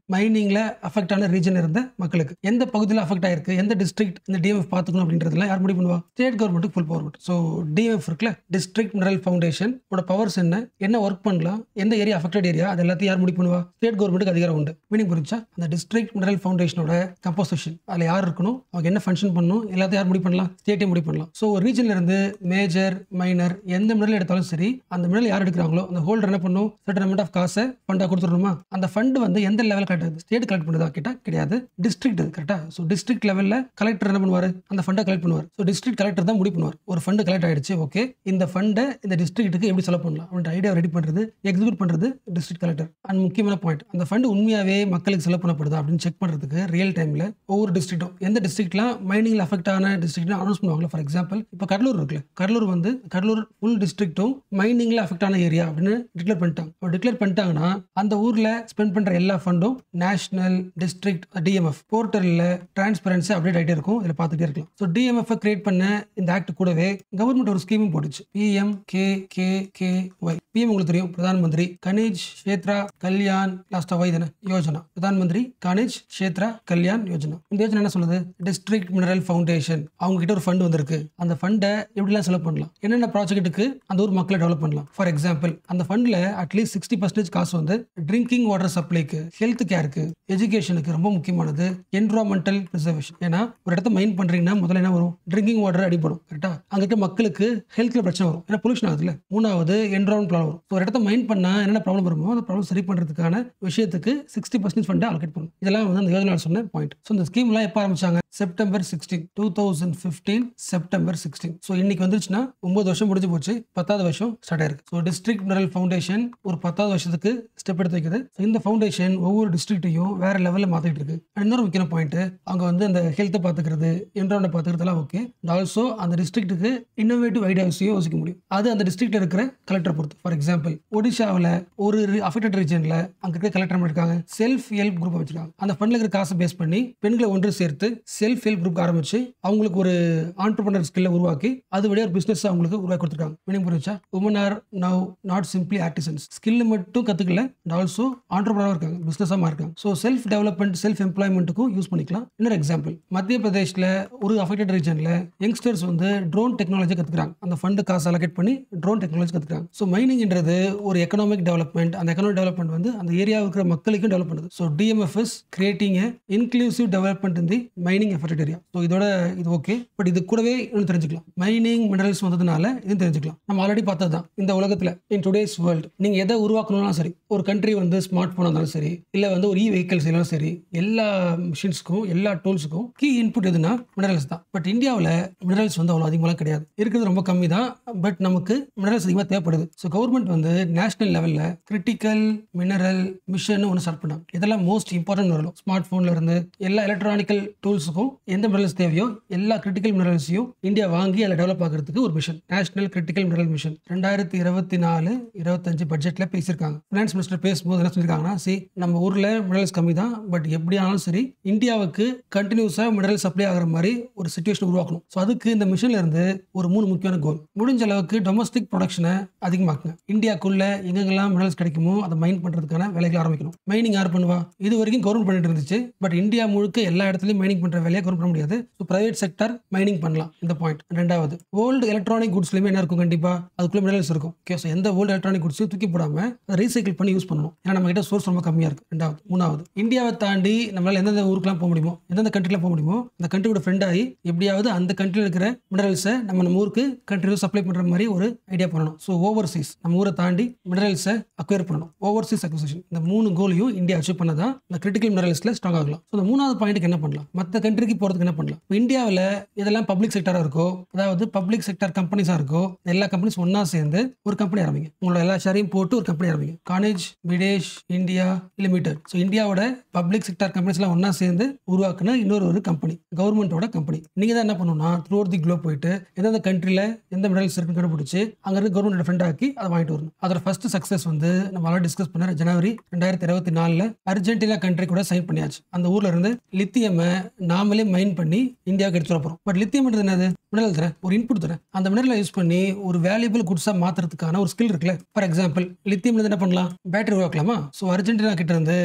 மைனிங்ல அஃபெக்ட் ஆன ரீஜன் இருந்த மக்களுக்கு எந்த பகுதியில் அஃபெக்ட் ஆயிருக்கு, எந்த டிஸ்ட்ரிக்ட் இந்த டிஎம்எஃப் பார்த்துக்கணும் அப்படின்றதுலாம் யார் முடிவு பண்ணுவா? ஸ்டேட் கவர்மெண்ட்டுக்கு ஃபுல் பவர். ஸோ டிஎம்எஃப் இருக்குல்ல, டிஸ்ட்ரிக்ட் மினரல் ஃபவுண்டேஷன் ஓட பவர்ஸ் என்ன, என்ன ஒர்க் பண்ணலாம், எந்த ஏரியா அஃபெக்டட் ஏரியா, அது எல்லாத்தையும் யார் முடிவு பண்ணுவா? ஸ்டேட் கவர்மெண்ட்டுக்கு அதிகாரம் உண்டு. மீனிங் புரிஞ்சா? அந்த டிஸ்ட்ரிக்ட் மினரல் ஃபவுண்டேஷனோட கம்போசிஷன், அதில் யார் இருக்கணும், அவங்க என்ன ஃபங்க்ஷன் பண்ணணும், எல்லாத்தையும் யார் முடிவு பண்ணலாம்? ஸ்டேட்டே முடிவு பண்ணலாம். ஸோ ஒரு ரீஜன்ல இருந்து மேஜர் மைனர் எந்த மினரல் எடுத்தாலும் சரி, அந்த மினரல் யார் எடுக்கிறாங்களோ அந்த ஹோல்டர் என்ன பண்ணும்? சர்டன் அமௌண்ட் ஆஃப் காசை ஃபண்டா கொடுத்துடணுமா? அந்த ஃபண்ட் வந்து எந்த லெவல் கலெக்ட் ஆகுது? ஸ்டேட் கலெக்ட் பண்ணுதா கேட்டா கிடையாது, டிஸ்ட்ரிக்ட் கரெக்டா. ஸோ டிஸ்ட்ரிக்ட் லெவலில் கலெக்டர் என்ன பண்ணுவார்? அந்த ஃபண்டை கலெக்ட் பண்ணுவார். ஸோ டிஸ்ட்ரிக்ட் கலெக்டர் தான் முடிவு பண்ணுவார். ஒரு ஃபண்ட் கலெக்ட் ஆயிடுச்சு, ஓகே, இந்த ஃபண்டை இந்த டிஸ்ட்ரிக்ட்டுக்கு எப்படி செலவு பண்ணலாம் அப்படின்ற ஐடியா ரெடி பண்ணுறது, எக்ஸிக்யூட் பண்ணுறது டிஸ்ட்ரிக்ட் கலெக்டர். அண்ட் முக்கியமான பாயிண்ட், அந்த ஃபண்ட் உண்மையாவே மக்களுக்கு செலவு பண்ணப்படுதா அப்படின்னு செக் பண்ணுறதுக்கு ரியல் டைமில் ஒவ்வொரு டிஸ்ட்ரிக்ட்டும் எந்த டிஸ்ட்ரிக்ட்லாம் மைனிங்ல அஃபெக்ட் ஆன டிஸ்ட்ரிக்ட் அனௌன்ஸ் பண்ணுவாங்க. ஃபார் எக்ஸாம்பிள் இப்போ கடலூர் இருக்குல்ல, கடலூர் வந்து கடலூர் ஃபுல் டிஸ்ட்ரிக்ட்டும் மைனிங்ல அஃபெக்ட் ஆன ஏரியா அப்படின்னு டிக்ளேர் பண்ணிட்டாங்க. டிக்ளேர் பண்ணிட்டாங்கன்னா அந்த ஊர்ல ஸ்பெண்ட் பண்ற எல்லா ஃபண்டும் நேஷனல் டிஸ்ட்ரிக்ட் டிஎம்எஃப் போர்ட்டல்ல டிரான்ஸ்பரன்சி அப்டேட் ஆகிட்டே இருக்கும். இதில் பார்த்துட்டே இருக்கலாம். ஸோ டிஎம்எஃப் கிரியேட் பண்ண இந்த ஆக்ட் கூடவே கவர்மெண்ட் ஒரு ஸ்கீமும் போட்டுச்சு, PM K K K Y. PM உங்களுக்கு தெரியும், பிரதான் மந்திரி கனிஜ் க்ஷேத்ரா கல்யாண் லாஸ்ட் ஒய் தானே யோஜனா. பிரதான் மந்திரி கனிஜ் க்ஷேத்ரா கல்யாண் யோஜனா. இந்த யோஜனா என்ன சொல்லுது? டிஸ்ட்ரிக்ட் மினரல் ஃபவுண்டேஷன் அவங்க கிட்ட ஒரு ஃபண்ட் வந்திருக்கு, அந்த ஃபண்டை எப்படிலாம் செலவு பண்ணலாம், என்னென்ன ப்ராஜெக்ட்டுக்கு அந்த ஊர் மக்களை டெவலப் பண்ணலாம். ஃபார் எக்ஸாம்பிள் அந்த ஃபண்ட்ல அட்லீஸ்ட் சிக்ஸ்டி பர்சன்டேஜ் காசு வந்து ட்ரிங்கிங் வாட்டர் சப்ளைக்கு, ஹெல்த் கேருக்கு, எஜுகேஷனுக்கு ரொம்ப முக்கியமானது, என்விரான்மெண்டல் ப்ரிசர்வேஷன். ஏன்னா ஒரு இடத்த மைன் பண்றீங்கன்னா முதல்ல என்ன வரும்? ட்ரிங்கிங் வாட்டர் அடிப்படும் கரெக்டா. அங்க இருக்க மக்களுக்கு ஹெல்த்ல பிரச்சனை வரும், ஏன்னா பொல்யூஷன் ஆகுதுல. மூணாவது என்விரான்மெண்ட் ப்ராப்ளம் வரும். ஒரு இடத்த மைன் பண்ணா என்னென்ன ப்ராப்ளம் வருமோ அந்த ப்ராப்ளம் சரி பண்றதுக்கான விஷயத்துக்கு சிக்ஸ்டி பர்சன்டேஜ் ஃபண்டை அலோகேட் பண்ணும். இதெல்லாம் வந்து அந்த யோஜனா சொன்ன பாயிண்ட். ஸோ இந்த ஸ்கீம்லாம் எப்போ ஆரம்பிச்சாங்க? September sixteen two thousand fifteen September sixteen. So இன்னைக்கு வந்துருச்சுன்னா ஒன்பது வருஷம் முடிஞ்சு போச்சு, பத்தாவது வருஷம் ஸ்டார்ட் ஆயிருக்கு. ஸோ டிஸ்ட்ரிக்ட் மினரல் ஃபவுண்டேஷன் ஒரு பத்தாவது வருஷத்துக்கு ஸ்டெப் எடுத்து வைக்குது. இந்த ஃபவுண்டேஷன் ஒவ்வொரு டிஸ்ட்ரிக்ட்டையும் வேற லெவலில் மாத்திட்டு இருக்கு. இன்னொரு முக்கியமான பாயிண்ட், அவங்க வந்து அந்த ஹெல்த்தை பார்த்துக்கிறது, என்விரான்மெண்ட் பார்த்துக்கிறதுலாம் ஓகே. ஆல்சோ அந்த டிஸ்ட்ரிக்ட்டுக்கு இன்னோவேட்டிவ் ஐடியாஸையும் யோசிக்க முடியும். அது அந்த டிஸ்ட்ரிக்ட்ல இருக்கிற கலெக்டர் பொறுத்து. ஃபார் எக்ஸாம்பிள் ஒடிஷாவில் ஒரு அஃபெக்டட் ரீஜன்ல அங்க இருக்கிற கலெக்டர் இருக்காங்க, செல்ஃப் ஹெல்ப் குரூப் வச்சிருக்காங்க. அந்த ஃபண்ட்ல இருக்கிற காசை பேஸ் பண்ணி பெண்களை ஒன்று சேர்த்து செல்ஃப் ஹெல்ப் குரூப் ஆரம்பிச்சு அவங்களுக்கு ஒரு ஆண்டர்பிரினர் ஸ்கில்லை உருவாக்கி அது வழியா ஒரு பிசினஸ் அவங்களுக்கு உருவாக்கி கொடுத்துருக்காங்க. மீனிங் புரிஞ்சா? Women are now not simply artisans, skill மட்டும் கத்துக்கல, ஆல்சோ ஆண்டர்பிரினர் இருக்காங்க, பிசினஸாக இருக்காங்க. ஸோ செல்ஃப் டெவலப்மெண்ட், செல்ஃப் எம்ப்ளாய்மெண்ட்டுக்கும் யூஸ் பண்ணிக்கலாம். இன்னொரு எக்ஸாம்பிள், மத்திய பிரதேஷ்ல ஒரு அஃபெக்டட் ரீஜன்ல யங்ஸ்டர்ஸ் வந்து ட்ரோன் டெக்னாலஜி கத்துக்கிறாங்க. அந்த ஃபண்டு காசு அலோகேட் பண்ணி ட்ரோன் டெக்னாலஜி கத்துக்கிறாங்க. ஸோ மைனிங்ன்றது ஒரு எக்கனாமிக் டெவலப்மெண்ட், அந்த எக்கனாமிக் டெவலப்மெண்ட் வந்து அந்த ஏரியாவில் இருக்கிற மக்களுக்கும் டெவலப் பண்ணுது. So DMF is creating a inclusive development in the mining affected area. So இதோட இது ஓகே. பட் இது கூடவே இன்னும் தெரிஞ்சுக்கலாம், மைனிங் மினரல்ஸ் வந்ததுனால இது தெரிஞ்சுக்கலாம். நம்ம ஆல்ரெடி பார்த்தது தான் இந்த உலகத்தில் இன் டுடேஸ் வேர்ல்டு நீங்க எதை உருவாக்கணும்னா சரி, ஒரு கண்ட்ரி வந்து ஸ்மார்ட் போன் இருந்தாலும் சரி, இல்லை வந்து ஒரு இ வெஹிக்கிள்ஸ் இருந்தாலும் சரி, எல்லா மிஷின்ஸ்க்கும் எல்லா டூல்ஸுக்கும் கீ இன்புட் எதுனா மினரல்ஸ் தான். பட் இந்தியாவில் மினரல்ஸ் வந்து அவ்வளோ அதிகமாக கிடையாது, இருக்கிறது ரொம்ப கம்மி தான். பட் நமக்கு மினரல்ஸ் அதிகமாக தேவைப்படுது. ஸோ கவர்மெண்ட் வந்து நேஷனல் லெவலில் கிரிட்டிக்கல் மினரல் மிஷன் ஒன்று ஸ்டார்ட் பண்ணாங்க. இதெல்லாம் மோஸ்ட் இம்பார்ட்டன்ட் வரும். ஸ்மார்ட் போன்ல இருந்து எல்லா எலக்ட்ரானிக்கல் டூல்ஸுக்கும் எந்த மினரல்ஸ் தேவையோ எல்லா கிரிட்டிக்கல் மினரல்ஸையும் இந்தியா வாங்கி அதில் டெவலப் ஆகிறதுக்கு ஒரு mission, national critical mineral mission ரெண்டாயிரத்தி இருபத்தி நாலு இருபத்தஞ்சு பட்ஜெட்ல பேசியிருக்காங்க. ஃபினான்ஸ் மினிஸ்டர் பேசும்போது என்ன சொல்லியிருக்காங்கன்னா, சி நம்ம ஊர்ல மினரல்ஸ் கம்மி தான், பட் எப்படி ஆனாலும் சரி இந்தியாவுக்கு கண்டினியூஸா மினரல் சப்ளை ஆகிற மாதிரி ஒரு சிச்சுவேஷன் உருவாக்கணும். ஸோ அதுக்கு இந்த மிஷன்ல இருந்து ஒரு மூணு முக்கியமான கோல், முடிஞ்ச அளவுக்கு டொமஸ்டிக் ப்ரொடக்ஷனை அதிகமாக்குங்க. இந்தியாக்குள்ள எங்கெங்கெல்லாம் மினரல்ஸ் கிடைக்குமோ அதை மைன் பண்றதுக்கான வேலைகளை ஆரம்பிக்கணும். மைனிங் யார் பண்ணுவா? இது வரைக்கும் கவர்மெண்ட் பண்ணிட்டு இருந்துச்சு. பட் இந்தியா முழுக்க எல்லா இடத்துலையும் மைனிங் பண்ற வேலையை கவர்மெண்ட் பண்ண முடியாது. ஸோ பிரைவேட் செக்டர் மைனிங் பண்ணலாம். இந்த பாயிண்ட். ரெண்டாவது, ஓல்டு எலக்ட்ரானிக் குட்ஸ்லயுமே என்ன இருக்கும்? கண்டிப்பா அதுக்குள்ள மினரல்ஸ் இருக்கும். ஓகே, ஸோ எந்த ஓல்டு எலக்ட்ரானிக் குட்ஸையும் தூக்கி போடாம அதை ரீசைக்கிள் பண்ணி யூஸ் பண்ணணும். ஏன்னா நம்ம கிட்ட சோர்ஸ் ரொம்ப கம்மியா இருக்கு. ரெண்டாவது. மூணாவது, இந்தியாவை தாண்டி நம்மளால எந்தெந்த ஊருக்குலாம் போக முடியுமோ, எந்தெந்த கண்ட்ரிலாம் போக முடியுமோ அந்த கண்ட்ரியோட ஃப்ரெண்ட் ஆகி எப்படியாவது அந்த கண்ட்ரியில் இருக்கிற மினரல்ஸை நம்ம நம்ம ஊருக்கு கண்ட்ரியில் சப்ளை பண்ற மாதிரி ஒரு ஐடியா பண்ணணும். ஸோ ஓவர்சீஸ் நம்ம ஊரை தாண்டி மினரல்ஸை அக்வயர் பண்ணணும். Overseas acquisition. இந்த மூணு கோலையும் இந்தியா அச்சீவ் பண்ணதான் இந்த கிரிட்டிக்கல் மினரல்ஸ்ல ஸ்ட்ராங் ஆகலாம். ஸோ இந்த மூணாவது பாயிண்ட்டுக்கு என்ன பண்ணலாம்? மற்ற கண்ட்ரிக்கு போறதுக்கு என்ன பண்ணலாம்? இந்தியாவில் இதெல்லாம் பப்ளிக் செக்டரா இருக்கோ, அதாவது பப்ளிக் செக்டர் கம்பெனிஸா இருக்கோ, எல்லா கம்பெனிஸ் ஒன்னா சேர்ந்து ஒரு கம்பெனி ஆரம்பிங்க. உங்களோட எல்லா ஷேரையும் போட்டு ஒரு கம்பெனி ஆரம்பிங்க. Khanij Bidesh India limited. So இந்தியாவோட பப்ளிக் செக்டர் கம்பெனிஸ் எல்லாம் ஒன்னா சேர்ந்து உருவாக்குன இன்னொரு ஒரு கம்பெனி, கவர்மெண்டோட கம்பெனி. நீங்க தான் என்ன பண்ணணும்னா த்ரூ அவுட் தி குளோப் போயிட்டு எந்தெந்த கண்ட்ரில எந்த மினரல்ஸ் இருக்குன்னு கண்டுபிடிச்சு அங்க இருந்து கவர்மெண்ட் ஃப்ரெண்ட் ஆக்கி அதை வாங்கிட்டு வரணும். அதோட ஃபர்ஸ்ட் சக்சஸ் வந்து நம்ம ஆல்ரெடி டிஸ்கஸ் பண்ண ஜனவரி ரெண்டாயிரத்தி இருபத்தி நாலுல அர்ஜென்டினா கண்ட்ரி கூட சைன் பண்ணியாச்சு. அந்த ஊர்ல இருந்து லித்தியம் நாமளே மைன் பண்ணி இந்தியாவுக்கு எடுத்து வர போறோம். பட் லித்தியம் என்னது? மினரல் தரேன், ஒரு இன்புட் தரேன். அந்த மினரலை யூஸ் பண்ணி ஒரு வேல்யூபிள் குட்ஸா மாத்துறதுக்கான ஒரு ஸ்கில் இருக்குல்ல. ஃபார் எக்ஸாம்பிள் லித்தியம் என்ன பண்ணலாம்? பேட்டரி உருவாக்கலாமா? ஸோ அர்ஜென்டினா கிட்ட இருந்து லித்தியம்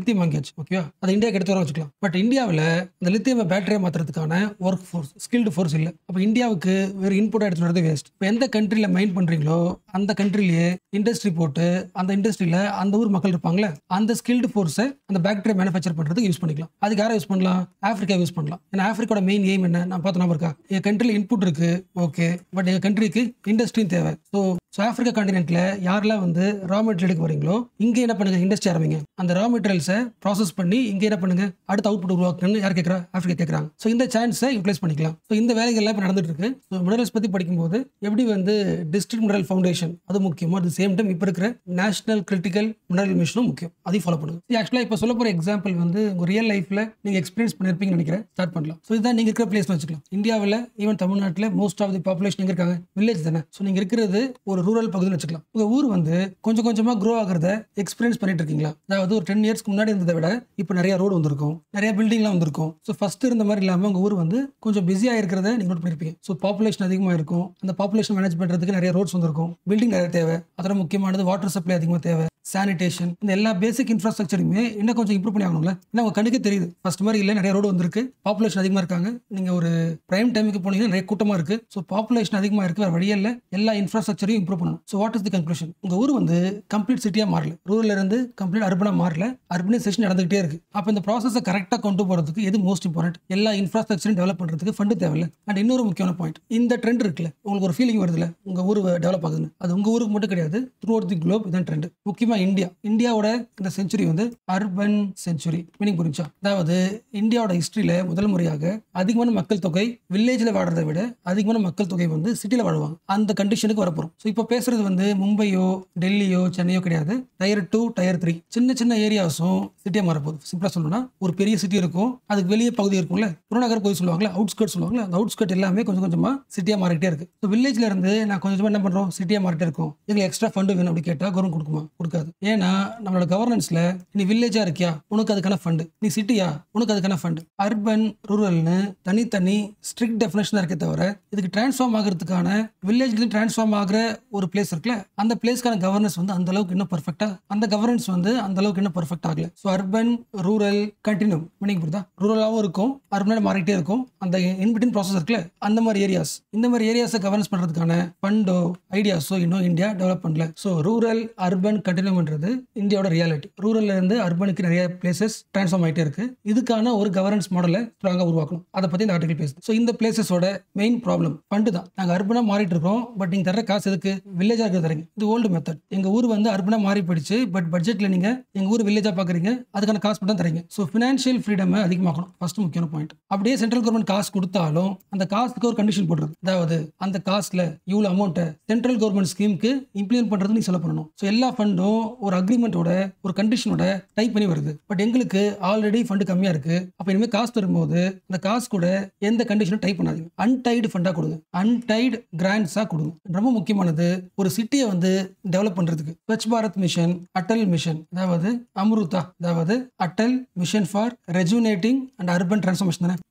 லித்தியம் வாங்கியாச்சு. ஓகேவா, அதை இந்தியாவுக்கு எடுத்து வர வச்சுக்கலாம். பட் இந்தியாவில் இந்த லித்தியம் பேட்டரியை மாற்றுறதுக்கான ஒர்க் ஃபோர்ஸ், ஸ்கில்டு ஃபோர்ஸ் இல்லை. அப்போ இந்தியாவுக்கு வேறு இன்புட் எடுத்து வரது வேஸ்ட். இப்போ எந்த கண்ட்ரியில் மைண்ட் பண்ணுறீங்களோ அந்த கண்ட்ரிலேயே இண்டஸ்ட்ரி போட்டு அந்த இண்டஸ்ட்ரியில் அந்த ஊர் மக்கள் இருப்பாங்களே, அந்த ஸ்கில்டு ஃபோர்ஸை அந்த பேட்டரியை மேனுஃபேக்சர் பண்ணுறதுக்கு யூஸ் பண்ணிக்கலாம். அதுக்கு யாரை யூஸ் பண்ணலாம்? ஆஃப்ரிக்கா யூஸ் பண்ணலாம். ஏன்னா ஆஃப்ரிக்காவோட மெயின் எய்ம் என்ன? நான் பார்த்து நம்பர் இருக்கா, என் கண்ட்ரியில் இன்புட் இருக்கு, ஓகே, பட் எங்கள் கண்ட்ரிக்கு இண்டஸ்ட்ரியும் தேவை. ஸோ ஸோ ஆஃப்ரிக்கா காண்டினென்ட்ல யாரெல்லாம் வந்து ரா மெட்டீரியல் எடுக்க வரீங்களோ இங்கே என்ன பண்ணுங்க, இண்டஸ்ட்ரி ஆரம்பிங்க. அந்த ரா மெட்டீரியல்ஸை ப்ராசஸ் பண்ணி இங்கே என்ன பண்ணுங்க, அடுத்த அவுட்புட் உருவாக்குன்னு யார் கேட்குறா? ஆஃப்ரிக்கா கேட்குறாங்க. ஸோ இந்த சான்ஸை யூட்டிலைஸ் பண்ணிக்கலாம். ஸோ இந்த வேலைகள்லாம் இப்போ நடந்துட்டு இருக்கு. ஸோ மினரல்ஸ் பற்றி படிக்கும்போது எப்படி வந்து டிஸ்ட்ரிக்ட் மினரல் ஃபவுண்டேஷன் அது முக்கியம், அட் சேம் டைம் இப்போ இருக்கிற நேஷனல் கிரிட்டிக்கல் மினரல் மிஷனும் முக்கியம், அதையும் ஃபாலோ பண்ணுங்க. ஆக்சுவலாக இப்போ சொல்ல போகிற எக்ஸாம்பிள் வந்து உங்கள் ரியல் லைஃப்ல நீங்கள் எக்ஸ்பீரியன்ஸ் பண்ணியிருப்பீங்கன்னு நினைக்கிறேன். ஸ்டார்ட் பண்ணலாம். ஸோ இதுதான் நீங்கள் இருக்கிற பிளேஸ் வச்சுக்கலாம். இந்தியாவில் ஈவன் தமிழ்நாட்டில் மோஸ்ட் ஆஃப் தி பாப்புலேஷன் எங்கே இருக்காங்க? வில்லேஜ் தானே. ஸோ நீங்கள் இருக்கிறது ஒரு ரூரல் பகுதின்னு வச்சுக்கலாம். உங்க ஊர் வந்து கொஞ்சம் கொஞ்சமா க்ரோ ஆகிறத எக்ஸ்பீரியன்ஸ் பண்ணிட்டு இருக்கீங்களா? அதாவது ஒரு டென் இயர்ஸ்க்கு முன்னாடி இருந்ததை விட இப்போ நிறைய ரோடு வந்திருக்கும், நிறைய பில்டிங்லாம் வந்திருக்கும். ஸோ ஃபர்ஸ்ட் இருந்த மாதிரி இல்லாமல் உங்க ஊர் வந்து கொஞ்சம் பிஸியா இருக்கிறத நீங்க நோட் பண்ணிருப்பீங்க. ஸோ பாப்புலேஷன் அதிகமாக இருக்கும், அந்த பாப்புலேஷன் மேனேஜ் பண்றதுக்கு நிறைய ரோட்ஸ் வந்திருக்கும், பில்டிங் நிறைய தேவை, அதோட முக்கியமானது வாட்டர் சப்ளை அதிகமாக தேவை, சானிடேஷன், இந்த எல்லா பேசிக் இன்ஃப்ராஸ்ட்ரக்சருமே இன்னும் கொஞ்சம் இம்ப்ரூவ் பண்ணி ஆகணும்ல. ஏன்னா உங்க கண்ணுக்கு தெரியுது ஃபர்ஸ்ட் மாதிரி இல்லை, நிறைய ரோடு வந்திருக்கு, பாப்புலேஷன் அதிகமாக இருக்காங்க. நீங்க ஒரு பிரைம் டைமுக்கு போனீங்கன்னா நிறைய கூட்டமா இருக்கு. ஸோ பாப்புலேஷன் அதிகமாக இருக்கு, வேற வழியே இல்லை, எல்லா இன்ஃப்ராஸ்ட்ரக்சரையும் இம்ப்ரூவ் பண்ணணும். So what is the conclusion? உங்க ஊர் வந்து கம்ப்ளீட் சிட்டியா மாறல, ரூரல்ல இருந்து கம்ப்ளீட் அர்பனா மாறல, அர்பனைசேஷன் நடந்துகிட்டே இருக்கு. அப்ப இந்த ப்ராசஸை கரெக்டா கொண்டு போறதுக்கு எது மோஸ்ட் இம்பார்ட்டன்ட்? எல்லா இன்ஃப்ராஸ்ட்ரக்சரும் டெவலப் பண்றதுக்கு ஃபண்ட் தேவையில்ல. அண்ட் இன்னொரு முக்கியமான பாயிண்ட், இந்த ட்ரெண்ட் இருக்குல்ல, உங்களுக்கு ஒரு ஃபீலிங் வருதுல உங்க ஊர் டெவலப் ஆகுதுன்னு, அது உங்க ஊருக்கு மட்டும் கிடையாது, த்ரூ அவுட் தி குளோப் இதான் ட்ரெண்ட். முக்கியமா இந்தியா இந்தியாவோட இந்த செஞ்சுரி வந்து அர்பன் செஞ்சுரி. மீனிங் புரிஞ்சா? அதாவது இந்தியாவோட ஹிஸ்டரியில முதல் முறையாக அதிகமான மக்கள் தொகை வில்லேஜ்ல வாடுறதை விட அதிகமான மக்கள் தொகை வந்து சிட்டில வாழுவாங்க. அந்த கண்டிஷனுக்கு வரப்போறோம். ஸோ இப்போ பேசுறது வந்து மும்பையோ டெல்லியோ சென்னையோ கிடையாது, டயர் டூ டயர் த்ரீ சின்ன சின்ன ஏரியாஸும் சிட்டியா மாறப்போகுது. சிம்பிளா சொல்லணும்னா ஒரு பெரிய சிட்டி இருக்கும், அதுக்கு வெளியே பகுதி இருக்கும்ல, புறநகர் பகுதி சொல்லுவாங்களா, அவுட்ஸ்கர்ட் சொல்லுவாங்களா, அந்த அவுட்ஸ்கர்ட் எல்லாமே கொஞ்சம் கொஞ்சமா சிட்டியா மாறிட்டே இருக்கு. ஸோ வில்லேஜ்ல இருந்து நான் கொஞ்சம் கொஞ்சமா என்ன பண்றோம், சிட்டியா மாறிட்டே இருக்கும். எங்களுக்கு எக்ஸ்ட்ரா ஃபண்ட் வேணும் அப்படி கேட்டா கவர்மெண்ட் கொடுக்குமா? கொடுக்காது. ஏன்னா நம்மளோட கவர்னன்ஸ்ல நீ வில்லேஜா இருக்கியா, உனக்கு அதுக்கான ஃபண்ட், நீ சிட்டியா, உனக்கு அதுக்கான ஃபண்ட். அர்பன் ரூரல்னு தனித்தனி ஸ்ட்ரிக்ட் டெஃபினேஷன் இருக்கே தவிர இதுக்கு டிரான்ஸ்ஃபார்ம் ஆகிறதுக்கான வில்லேஜ்ல டிரான்ஸ்ஃபார்ம் ஆகிற ஒரு பிளேஸ் இருக்குல்ல, அந்த பிளேஸ்க்கான கவர்னன்ஸ் வந்து அந்த அளவுக்கு இன்னும் பர்ஃபெக்ட்டா, அந்த கவர்னன்ஸ் வந்து அந்த அளவுக்கு இன்னும் பர்ஃபெக்ட் ஆகல. So urban rural continuum meaning புரியுதா? ரூரலாகவும் இருக்கும், அர்பனாக மாறிட்டே இருக்கும், அந்த இன்பிட்வீன் ப்ராசஸ் இருக்குல்ல, அந்த மாதிரி ஏரியாஸ், இந்த மாதிரி ஏரியாஸை கவர்னன்ஸ் பண்றதுக்கான ஃபண்டோ ஐடியாஸோ இன்னும் இந்தியா டெவலப் பண்ணல. ஸோ ரூரல் அர்பன் கண்டினியூம்ன்றது இந்தியாவோட ரியாலிட்டி. ரூரல்ல இருந்து அர்பனுக்கு நிறைய பிளேசஸ் டிரான்ஸ்ஃபார்ம் ஆகிட்டே இருக்கு. இதுக்கான ஒரு கவர்னன்ஸ் மாடலை ஸ்ட்ராங்கா உருவாக்கணும். அதை பத்தி இந்த ஆர்டிகல் பேசுது. ஸோ இந்த பிளேசஸோட மெயின் ப்ராப்ளம் ஃபண்டு தான். நாங்கள் அர்பனா மாறிட்டு இருக்கோம், பட் நீங்க தர காசு எதுக்கு? வில்லேஜா இருக்க தரீங்க. இது ஓல்டு மெத்தட். எங்க ஊர் வந்து அர்பனா மாறி போயிடுச்சு, பட் பட்ஜெட்ல நீங்க எங்க ஊர் வில்லேஜா பாக்குறீங்க, அதுக்கான காசு மட்டும் தரீங்க. ஸோ ஃபினான்ஷியல் ஃப்ரீடம் அதிகமாக்கணும், ஃபர்ஸ்ட் முக்கியமான பாயிண்ட். அப்படியே சென்ட்ரல் கவர்மெண்ட் காசு கொடுத்தாலும் அந்த காசுக்கு ஒரு கண்டிஷன் போடுறது, அதாவது அந்த காசுல இவ்வளவு அமௌண்ட்டை சென்ட்ரல் கவர்மெண்ட் ஸ்கீமுக்கு இம்ப்ளிமெண்ட் பண்றது நீ செலவு பண்ணணும். ஸோ எல்லா ஃபண்டும் ஒரு அக்ரிமெண்டோட ஒரு கண்டிஷனோட டைப் பண்ணி வருது. பட் எங்களுக்கு ஆல்ரெடி ஃபண்ட் கம்மியா இருக்கு, அப்ப இனிமேல் காசு தரும்போது அந்த காசு கூட எந்த கண்டிஷனும் டைப் பண்ணாதீங்க, அன்டைடு ஃபண்டா கொடுங்க, அன்டைடு கிராண்ட்ஸா கொடுங்க. ரொம்ப முக்கியமானது, ஒரு சிட்டியை வந்து டெவலப் பண்றதுக்கு ஸ்வச் பாரத் மிஷன், அட்டல் மிஷன், அதாவது அம்ருதா, அதாவது Atal mission for rejuvenating and urban transformation தானே,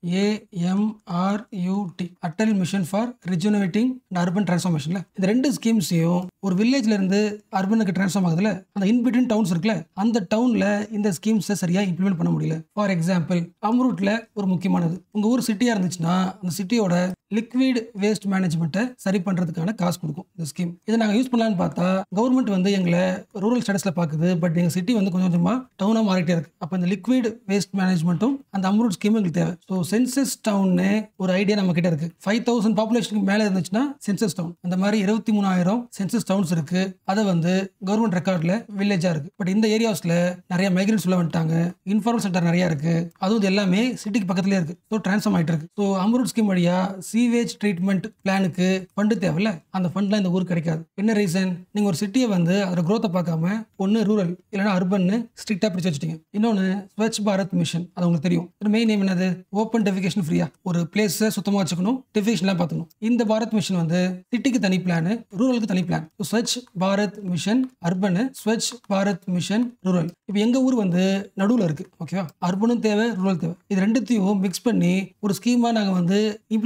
A M R U T, Atal mission for rejuvenating and urban டிரான்ஸ்ஃபார்மேஷன்ல இந்த ரெண்டு ஸ்கீம்ஸையும் ஒரு வில்லேஜ்ல இருந்து அர்பனுக்கு டிரான்ஸ்ஃபார்ம் ஆகுதுல, அந்த இன்பிட்வீன் டவுன்ஸ் இருக்குல்ல, அந்த டவுன்ல இந்த ஸ்கீம்ஸை சரியா இம்ப்ளிமெண்ட் பண்ண முடியல. ஃபார் எக்ஸாம்பிள் அம்ரூட்ல ஒரு முக்கியமானது, உங்க ஊர் சிட்டியா இருந்துச்சுன்னா அந்த சிட்டியோட லிக்விட் வேஸ்ட் மேனேஜ்மெண்ட்டை சரி பண்றதுக்கான காசு கொடுக்கும் இந்த ஸ்கீம். இதை நாங்கள் யூஸ் பண்ணலான்னு பார்த்தா கவர்மெண்ட் வந்து எங்களை ரூரல் ஸ்டேட்டஸ்ல பாக்குது, பட் எங்க சிட்டி வந்து கொஞ்சம் கொஞ்சமா டவுனா மாறிட்டே இருக்கு. அப்போ இந்த லிக்விட் வேஸ்ட் மேனேஜ்மெண்ட்டும் அந்த அம்ரூட் ஸ்கீம் எங்களுக்கு தேவை. ஸோ சென்சஸ் டவுன்னு ஒரு ஐடியா நம்ம கிட்ட இருக்கு. ஃபைவ் தௌசண்ட் பாப்புலேஷனுக்கு மேல இருந்துச்சுன்னா சென்சஸ் டவுன், அந்த மாதிரி இருபத்தி மூணாயிரம் சென்சஸ் டவுன்ஸ் இருக்கு. அதை வந்து கவர்மெண்ட் ரெக்கார்ட்ல வில்லேஜா இருக்கு. பட் இந்த ஏரியாஸ்ல நிறைய மைக்ரன்ஸ் உள்ள வந்துட்டாங்க, இன்ஃபார்மல் சென்டர் நிறைய இருக்கு, அதுவும் இது எல்லாமே சிட்டிக்கு பக்கத்துலயே இருக்கு. ஸோ டிரான்ஸ்ஃபார்ம் ஆயிட்டு இருக்கு. ஸோ அம்ரூட் ஸ்கீம் வழியா சீவேஜ் ட்ரீட்மெண்ட் பிளானுக்கு ஃபண்டு தேவையில்ல, அந்த ஃபண்ட்லாம் இந்த ஊருக்கு கிடைக்காது. என்ன ரீசன்? நீங்க ஒரு சிட்டியை வந்து அதோட growth-அ பார்க்காம ஒன்னு ரூரல் இல்லைன்னா அர்பன் ஸ்ட்ரிக்டா பிடிச்சு வச்சுட்டீங்க. இன்னொன்னு ஸ்வச் பாரத் மிஷன், அது உங்களுக்கு தெரியும். மெயின் நேம் என்னது? ஓப்பன் டெஃபிகேஷன் ஃப்ரீயா, ஒரு பிளேஸை சுத்தமா வச்சுக்கணும், டெஃபிகேஷன்லாம் பார்த்துக்கணும். இந்த பாரத் மிஷன் வந்து சிட்டிக்கு தனி பிளான், ரூரலுக்கு தனி plan. Swachh Bharat mission urban, Swachh Bharat mission rural. இப்போ எங்க ஊர் வந்து நடுவில் இருக்கு, ஓகேவா? அர்பனும் தேவை, ரூரல் தேவை. இது ரெண்டுத்தையும் மிக்ஸ் பண்ணி ஒரு ஸ்கீமா நாங்க வந்து இம்ப்ளிமெண்ட் பண்ணலாம்னு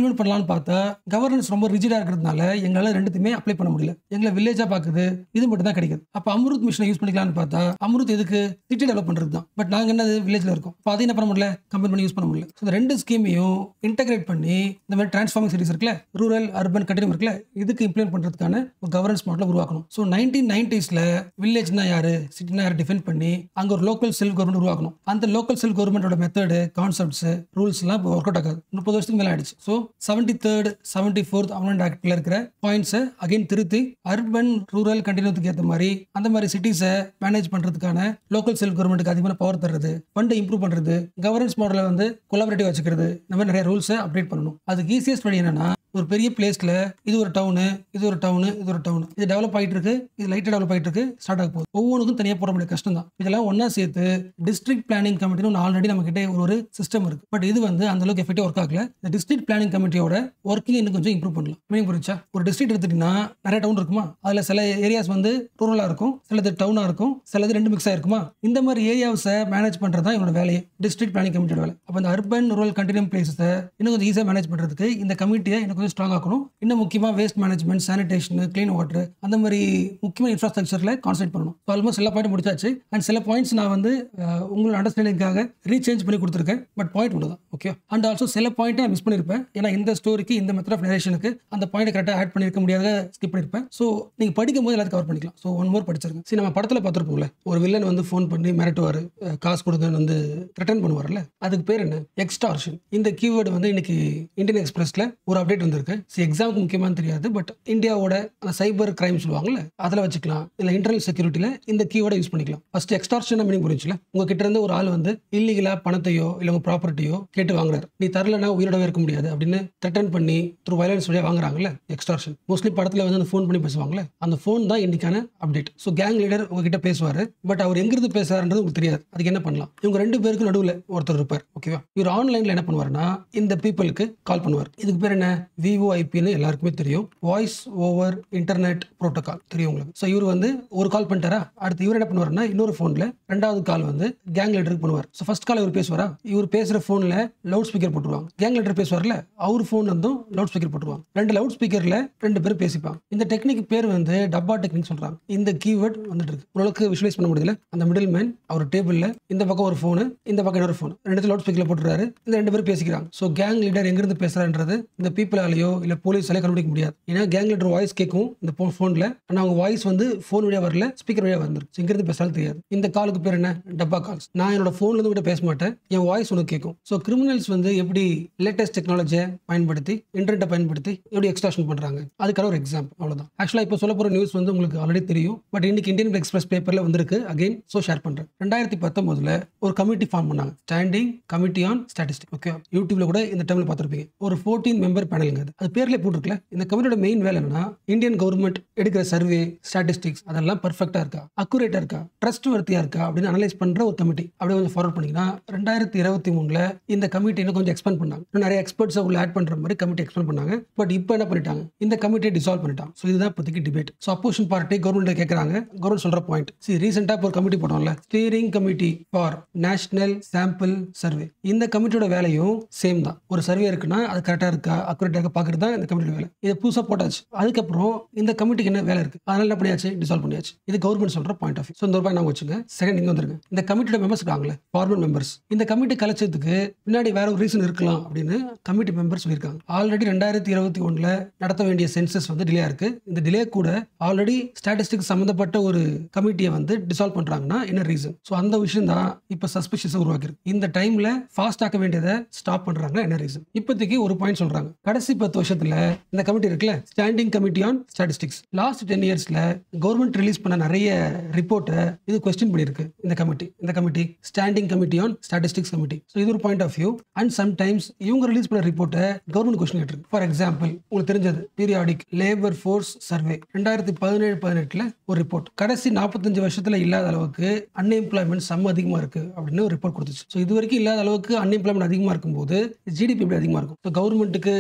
பண்ணலாம்னு பார்த்தா கவர்னன்ஸ் ரொம்ப ரிஜிடா இருக்கிறதுனால எங்களால ரெண்டுத்தையுமே அப்ளை பண்ண முடியல. எங்களை வில்லேஜா பாக்குது, இது மட்டும் தான் கிடைக்குது. அப்ப அம்ருத் மிஷனை யூஸ் பண்ணிக்கலாம்னு பார்த்தா அம்ருத் எதுக்கு சிட்டி டெவலப் பண்றது தான். பட் நாங்க என்னது வில்லேஜ்ல இருக்கோம். அப்ப அதை என்ன பண்ண முடியல, கம்பேர் பண்ணி யூஸ் பண்ண முடியல. இந்த ரெண்டு ஸ்கீமையும் இன்டகிரேட் பண்ணி இந்த மாதிரி டிரான்ஸ்ஃபார்மிங் சிட்டிஸ் இருக்குல்ல, ரூரல் அர்பன் கண்டினியூம் இருக்குல்ல, இதுக்கு இம்ப்ளிமெண்ட் பண்றதுக்கான ஒரு கவர்னன்ஸ் மாடலை உருவாக்கணும். ஸோ நைன்டீன் நைன்டிஸ்ல வில்லேஜ்னா யாரு, சிட்டினா யாரு டிஃபைன் பண்ணி அங்க ஒரு லோக்கல் செல்ஃப் கவர்மெண்ட் உருவாக்கணும். அந்த லோக்கல் செல்ஃப் கவர்மெண்டோட மெத்தடு, கான்செப்ட்ஸ், ரூல்ஸ் எல்லாம் ஒர்க் அவுட் ஆகாது. முப்பது வருஷத்துக்கு மேல ஆயிடுச்சு. So seventy third seventy fourth amendment ஆக்ட்ல இருக்கிற பாயிண்ட்ஸை அகைன் திருத்தி அர்பன் ரூரல் கண்டினியூத்துக்கு ஏற்ற மாதிரி அந்த மாதிரி சிட்டிஸை மேனேஜ் பண்றதுக்கான லோக்கல் செல்ஃப் கவர்மெண்ட்டுக்கு அதிகமான பவர் தர்றது, ஃபண்டை இம்ப்ரூவ் பண்றது, கவர்னன்ஸ் மாடலை வந்து கொலாபரேட்டிவ் வச்சுக்கிறது, இந்த மாதிரி நிறைய ரூல்ஸை அப்டேட் பண்ணணும். அதுக்கு ஈஸியஸ்ட் வழி என்னன்னா, ஒரு பெரிய பிளேஸ்ல இது ஒரு டவுனு, இது ஒரு டவுனு, இது ஒரு டவுன், இது டெவலப் ஆகிட்டு இருக்கு, இது லைட்டா டெவலப் ஆகிட்டு இருக்கு, ஸ்டார்ட் ஆக போகுது. ஒவ்வொன்றுக்கும் தனியாக போட முடிய கஷ்டம் தான். இதெல்லாம் ஒன்னா சேர்த்து டிஸ்ட்ரிக்ட் பிளானிங் கமிட்டின்னு ஒன்று ஆல்ரெடி நம்ம கிட்ட ஒரு ஒரு சிஸ்டம் இருக்கு. பட் இது வந்து அந்த அளவுக்கு எஃபெக்டிவ் ஒர்க் ஆகல. இந்த டிஸ்ட்ரிக்ட் பிளானிங் கமிட்டியோட ஒர்க்கிங் இன்னும் கொஞ்சம் இம்ப்ரூவ் பண்ணலாம். மீனிங் புரிஞ்சா, ஒரு டிஸ்ட்ரிக்ட் எடுத்துட்டீங்கன்னா நிறைய டவுன் இருக்குமா, அதுல சில ஏரியாஸ் வந்து ரூரலா இருக்கும், சிலது டவுனா இருக்கும், சிலது ரெண்டு மிக்ஸ் ஆயிருக்குமா. இந்த மாதிரி ஏரியாஸை மேனேஜ் பண்றது தான் இவனோட வேலையை, டிஸ்ட்ரிக்ட் பிளானிங் கமிட்டியோட வேலை. அப்போ இந்த அர்பன் ரூரல் கண்டினியூம் பிளேஸை இன்னும் கொஞ்சம் ஈஸியாக மேனேஜ் பண்றதுக்கு இந்த கமிட்டியை இன்னும் கொஞ்சம் ஸ்ட்ராங் ஆக்கணும். இன்னும் முக்கியமாக waste management, sanitation, clean water, அந்த மாதிரி முக்கியமான இன்ஃப்ராஸ்ட்ரக்சரில் கான்சென்ட்ரேட் பண்ணணும். ஆல்மோஸ்ட் எல்லா பாயிண்ட் முடிச்சாச்சு. அண்ட் சில பாயிண்ட்ஸ் நான் வந்து உங்களோட அண்டர்ஸ்டாண்டிங்காக ரீசேஞ்ச் பண்ணி கொடுத்துருக்கேன். பட் பாயிண்ட் ஒன்று தான், ஓகே. அண்ட் ஆல்சோ சில பாயிண்ட் நான் மிஸ் பண்ணியிருப்பேன். ஏன்னா இந்த ஸ்டோரிக்கு இந்த மெத்தட் ஆஃப் நரேஷனுக்கு அந்த பாயிண்ட் கரெக்டாக ஆட் பண்ணியிருக்க முடியாத ஸ்கிப் பண்ணியிருப்பேன். ஸோ நீங்கள் படிக்கும் போது எல்லாத்தையும் கவர் பண்ணிக்கலாம். ஸோ ஒன் மோர் படிச்சிருங்க. சரி, நம்ம படத்தில் பார்த்துருப்போம்ல, ஒரு வில்லன் வந்து ஃபோன் பண்ணி மிரட்டுவார், காசு கொடுங்கன்னு வந்து ரிட்டர்ன் பண்ணுவார்ல, அதுக்கு பேர் என்ன, எக்ஸ்டார்ஷன். இந்த கீவேர்டு வந்து இன்னைக்கு இந்தியன் எக்ஸ்பிரஸ்ல ஒரு அப்டேட் வந்திருக்கு. எக்ஸாமுக்கு முக்கியமான தெரியாது, பட் இந்தியாவோட சைபர் கிரைம் சொல்லுவாங்கல்ல, அதில் வச்சுக்கலாம். இல்லை இன்டர்னல் செக்யூரிட்டியில் இந்த கீவேர்டை யூஸ் பண்ணிக்கலாம். ஃபர்ஸ்ட் எக்ஸ்டார்ஷன் மீனிங் புரிஞ்சுல, உங்ககிட்ட இருந்து ஒரு ஆள் வந்து இல்லீகலா பணத்தையோ இல்லை உங்க ப்ராப்பர்ட்டியோ கேட்டு வாங்குறாரு, நீ தரலனா உயிரோடவே இருக்க முடியாது அப்படின்னு த்ரெட்டன் பண்ணி த்ரூ வயலன்ஸ் வழியாக வாங்குறாங்கல்ல, எக்ஸ்டார்ஷன். மோஸ்ட்லி படத்தில் வந்து அந்த ஃபோன் பண்ணி பேசுவாங்கல்ல, அந்த ஃபோன் தான் இன்னைக்கான அப்டேட். ஸோ கேங் லீடர் உங்ககிட்ட பேசுவார், பட் அவர் எங்கிருந்து பேசுறாருன்றது உங்களுக்கு தெரியாது. அதுக்கு என்ன பண்ணலாம், இவங்க ரெண்டு பேருக்கு நடுவில் ஒருத்தர் இருப்பார், ஓகேவா. இவர் ஆன்லைனில் என்ன பண்ணுவார்னா இந்த பீப்புளுக்கு கால் பண்ணுவார். இதுக்கு பேர் என்ன, விஓஐபின்னு எல்லாருக்குமே தெரியும், வாய்ஸ் ஓவர் இன்டர்நெட் புரோட்டோகால் தெரியும் உங்களுக்கு. ஸோ இவர் வந்து ஒரு கால் பண்ணிட்டாரா, அடுத்து இவர் என்ன பண்ணுவாருன்னா இன்னொரு ஃபோனில் ரெண்டாவது கால் வந்து கேங் லீடருக்கு பண்ணுவார். ஸோ ஃபர்ஸ்ட் கால் இவர் பேசுவாரா, இவர் பேசுகிற ஃபோனில் லவுட் ஸ்பீக்கர் போட்டுருவாங்க. கேங் லீடர் பேசுவார்ல, அவர் ஃபோன் வந்தும் லவுட் ஸ்பீக்கர் போட்டுருவாங்க. ரெண்டு லவுட் ஸ்பீக்கரில் ரெண்டு பேரும் பேசிப்பாங்க. இந்த டெக்னிக் பேர் வந்து டப்பா டெக்னிக் சொல்கிறாங்க. இந்த கீவேர்ட் வந்துட்டு இருக்கு. உங்களுக்கு விஷுவலைஸ் பண்ண முடியல, அந்த மிடில் மேன் அவர் டேபிளில் இந்த பக்கம் ஒரு ஃபோனு, இந்த பக்கம் இன்னொரு ஃபோன், ரெண்டு லவுட் ஸ்பீக்கரில் போட்டுறாரு. இந்த ரெண்டு பேரும் பேசிக்கிறாங்க. ஸோ கேங் லீடர் எங்கிருந்து பேசுறான்றது இந்த பீப்புளாலேயோ இல்லை போலீஸாலேயோ கண்டுபிடிக்க முடியாது. ஏன்னா கேங் லீடர் வாய்ஸ் கேட்கும் இந்த ஃபோனில், ஆனால் அவங்க வாய்ஸ் வந்து ஃபோன் வழியாக வரல, ஸ்பீக்கர் வழியாக வந்துருக்கு. இங்கிருந்து பேசாலும் தெரியாது. இந்த காலுக்கு பேர் என்ன, டப்பா கால்ஸ். நான் என்னோட ஃபோன்ல இருந்து கூட பேச மாட்டேன், என் வாய்ஸ் உனக்கு கேட்கும். ஸோ கிரிமினல்ஸ் வந்து எப்படி லேட்டஸ்ட் டெக்னாலஜியை பயன்படுத்தி, இன்டர்நெட்டை பயன்படுத்தி எப்படி எக்ஸ்ட்ராக்ஷன் பண்றாங்க, அதுக்கான ஒரு எக்ஸாம்பிள், அவ்வளவுதான். ஆக்சுவலாக இப்போ சொல்ல போற நியூஸ் வந்து உங்களுக்கு ஆல்ரெடி தெரியும், பட் இன்னைக்கு இந்தியன் எக்ஸ்பிரஸ் பேப்பர்ல வந்திருக்கு அகைன். ஸோ ஷேர் பண்றேன். ரெண்டாயிரத்தி பத்தொன்பதுல ஒரு கமிட்டி ஃபார்ம் பண்ணாங்க, standing committee on statistics. Okay, யூடியூப்ல கூட இந்த டைம்ல பார்த்துருப்பீங்க. ஒரு ஃபோர்டீன் மெம்பர் பேனலுங்க, அது பேர்ல போட்டுருக்கல. இந்த கமிட்டியோட மெயின் வேலை என்னன்னா, இந்தியன் கவர்மெண்ட் எடுக்கிற சர்வே, ஸ்டாட்டிஸ்டிக்ஸ் அதெல்லாம் பர்ஃபெக்டா இருக்கா, அக்குரேட்டா இருக்கா, ட்ரஸ்ட் வர்த்தியா இருக்கா அப்படின்னு அனலைஸ் பண்ற ஒரு கமிட்டி. அப்படியே கொஞ்சம் ஃபார்வர்ட் பண்ணீங்கன்னா ரெண்டாயிரத்தி இருபத்தி மூணுல இந்த கமிட்டி இன்னும் கொஞ்சம் எக்ஸ்பேண்ட் பண்ணாங்க. இன்னும் நிறைய எக்ஸ்பர்ட்ஸ் உள்ள ஆட் பண்ற மாதிரி கமிட்டி எக்ஸ்பேண்ட் பண்ணாங்க. பட் இப்போ என்ன பண்ணிட்டாங்க, இந்த கமிட்டியை டிசால்வ் பண்ணிட்டாங்க. ஸோ இதுதான் இப்போதைக்கு debate. So opposition party government கேட்கறாங்க, கவர்மெண்ட் சொல்ற பாயிண்ட், சி ரீசெண்டா ஒரு கமிட்டி போட்டோம்ல, steering committee for national sample survey. இந்த கமிட்டியோட வேலையும் சேம் தான். ஒரு சர்வே இருக்குன்னா அது கரெக்டா இருக்கா, அக்குரேட்டா இருக்கா பாக்குறது தான் இந்த கமிட்டியோட வேலை. இதை புதுசா போட்டாச்சு. அதுக்கப்புறம் இந்த கமிட்டிக்கு என்ன வேலை இருக்கு, அதனால என்ன பண்ணியாச்சு, டிசால்வ் பண்ணியாச்சு. இது கவர்மெண்ட் சொல்ற பாயிண்ட் ஆஃப் வியூ. ஸோ இந்த ரூபாய் நாங்கள் வச்சுங்க. செகண்ட் இங்க வந்துருங்க, இந்த கமிட்டியோட மெம்பர்ஸ் இருக்காங்களே, ஃபார்மல் மெம்பர்ஸ். இந்த கமிட்டி கலைச்சதுக்கு பின்னாடி வேற ஒரு ரீசன் இருக்கலாம் அப்படின்னு கமிட்டி மெம்பர்ஸ் சொல்லியிருக்காங்க. ஆல்ரெடி ரெண்டாயிரத்தி இருபத்தி ஒண்ணுல நடத்த வேண்டிய சென்சஸ் வந்து டிலே இருக்கு. இந்த டிலே கூட ஆல்ரெடி ஸ்டாட்டிஸ்டிக்ஸ் சம்பந்தப்பட்ட ஒரு கமிட்டியை வந்து டிசால்வ் பண்றாங்கன்னா என்ன ரீசன். ஸோ அந்த விஷயம் தான் இப்போ சஸ்பிஷியஸா உருவாக்கிருக்கு. இந்த டைம்ல ஃபாஸ்ட் ஆக்க வேண்டியதை ஸ்டாப் பண்றாங்க, என்ன ரீசன். இப்போதைக்கு ஒரு பாயிண்ட் சொல்றாங்க, கடைசி பத்து வருஷத்துல இந்த கமிட்டி இருக்குல்ல, standing committee on statistics, last ten இயர்ஸ்ல கவர்மெண்ட் ரிலீஸ் பண்ண நிறைய ரிப்போர்ட்டை இது கொஸ்டின் பண்ணிருக்கு இந்த கமிட்டி. இந்த committee standing committee on statistics committee. So இது ஒரு point of view. And sometimes இவங்க ரிலீஸ் பண்ண ரிப்போர்ட்டை கவர்மெண்ட் கொஸ்டின் கேட்டிருக்கு. ஃபார் எக்ஸாம்பிள் உங்களுக்கு தெரிஞ்சது பீரியாடிக் லேபர் ஃபோர்ஸ் சர்வே ரெண்டாயிரத்தி பதினேழு பதினெட்டுல ஒரு ரிப்போர்ட், கடைசி நாற்பத்தஞ்சு வருஷத்துல இல்லாத அளவுக்கு அன்எம்ப்ளாய்மெண்ட் செம்ம அதிகமா இருக்கு அப்படின்னு ஒரு ரிப்போர்ட் கொடுத்துச்சு. ஸோ இது வரைக்கும் இல்லாத அளவுக்கு அன்எம்ப்ளாய்மெண்ட் அதிகமா இருக்கும்போது ஜிடிபி எப்படி அதிகமா இருக்கும். ஸோ கவர்மெண்ட்டுக்கு இந்த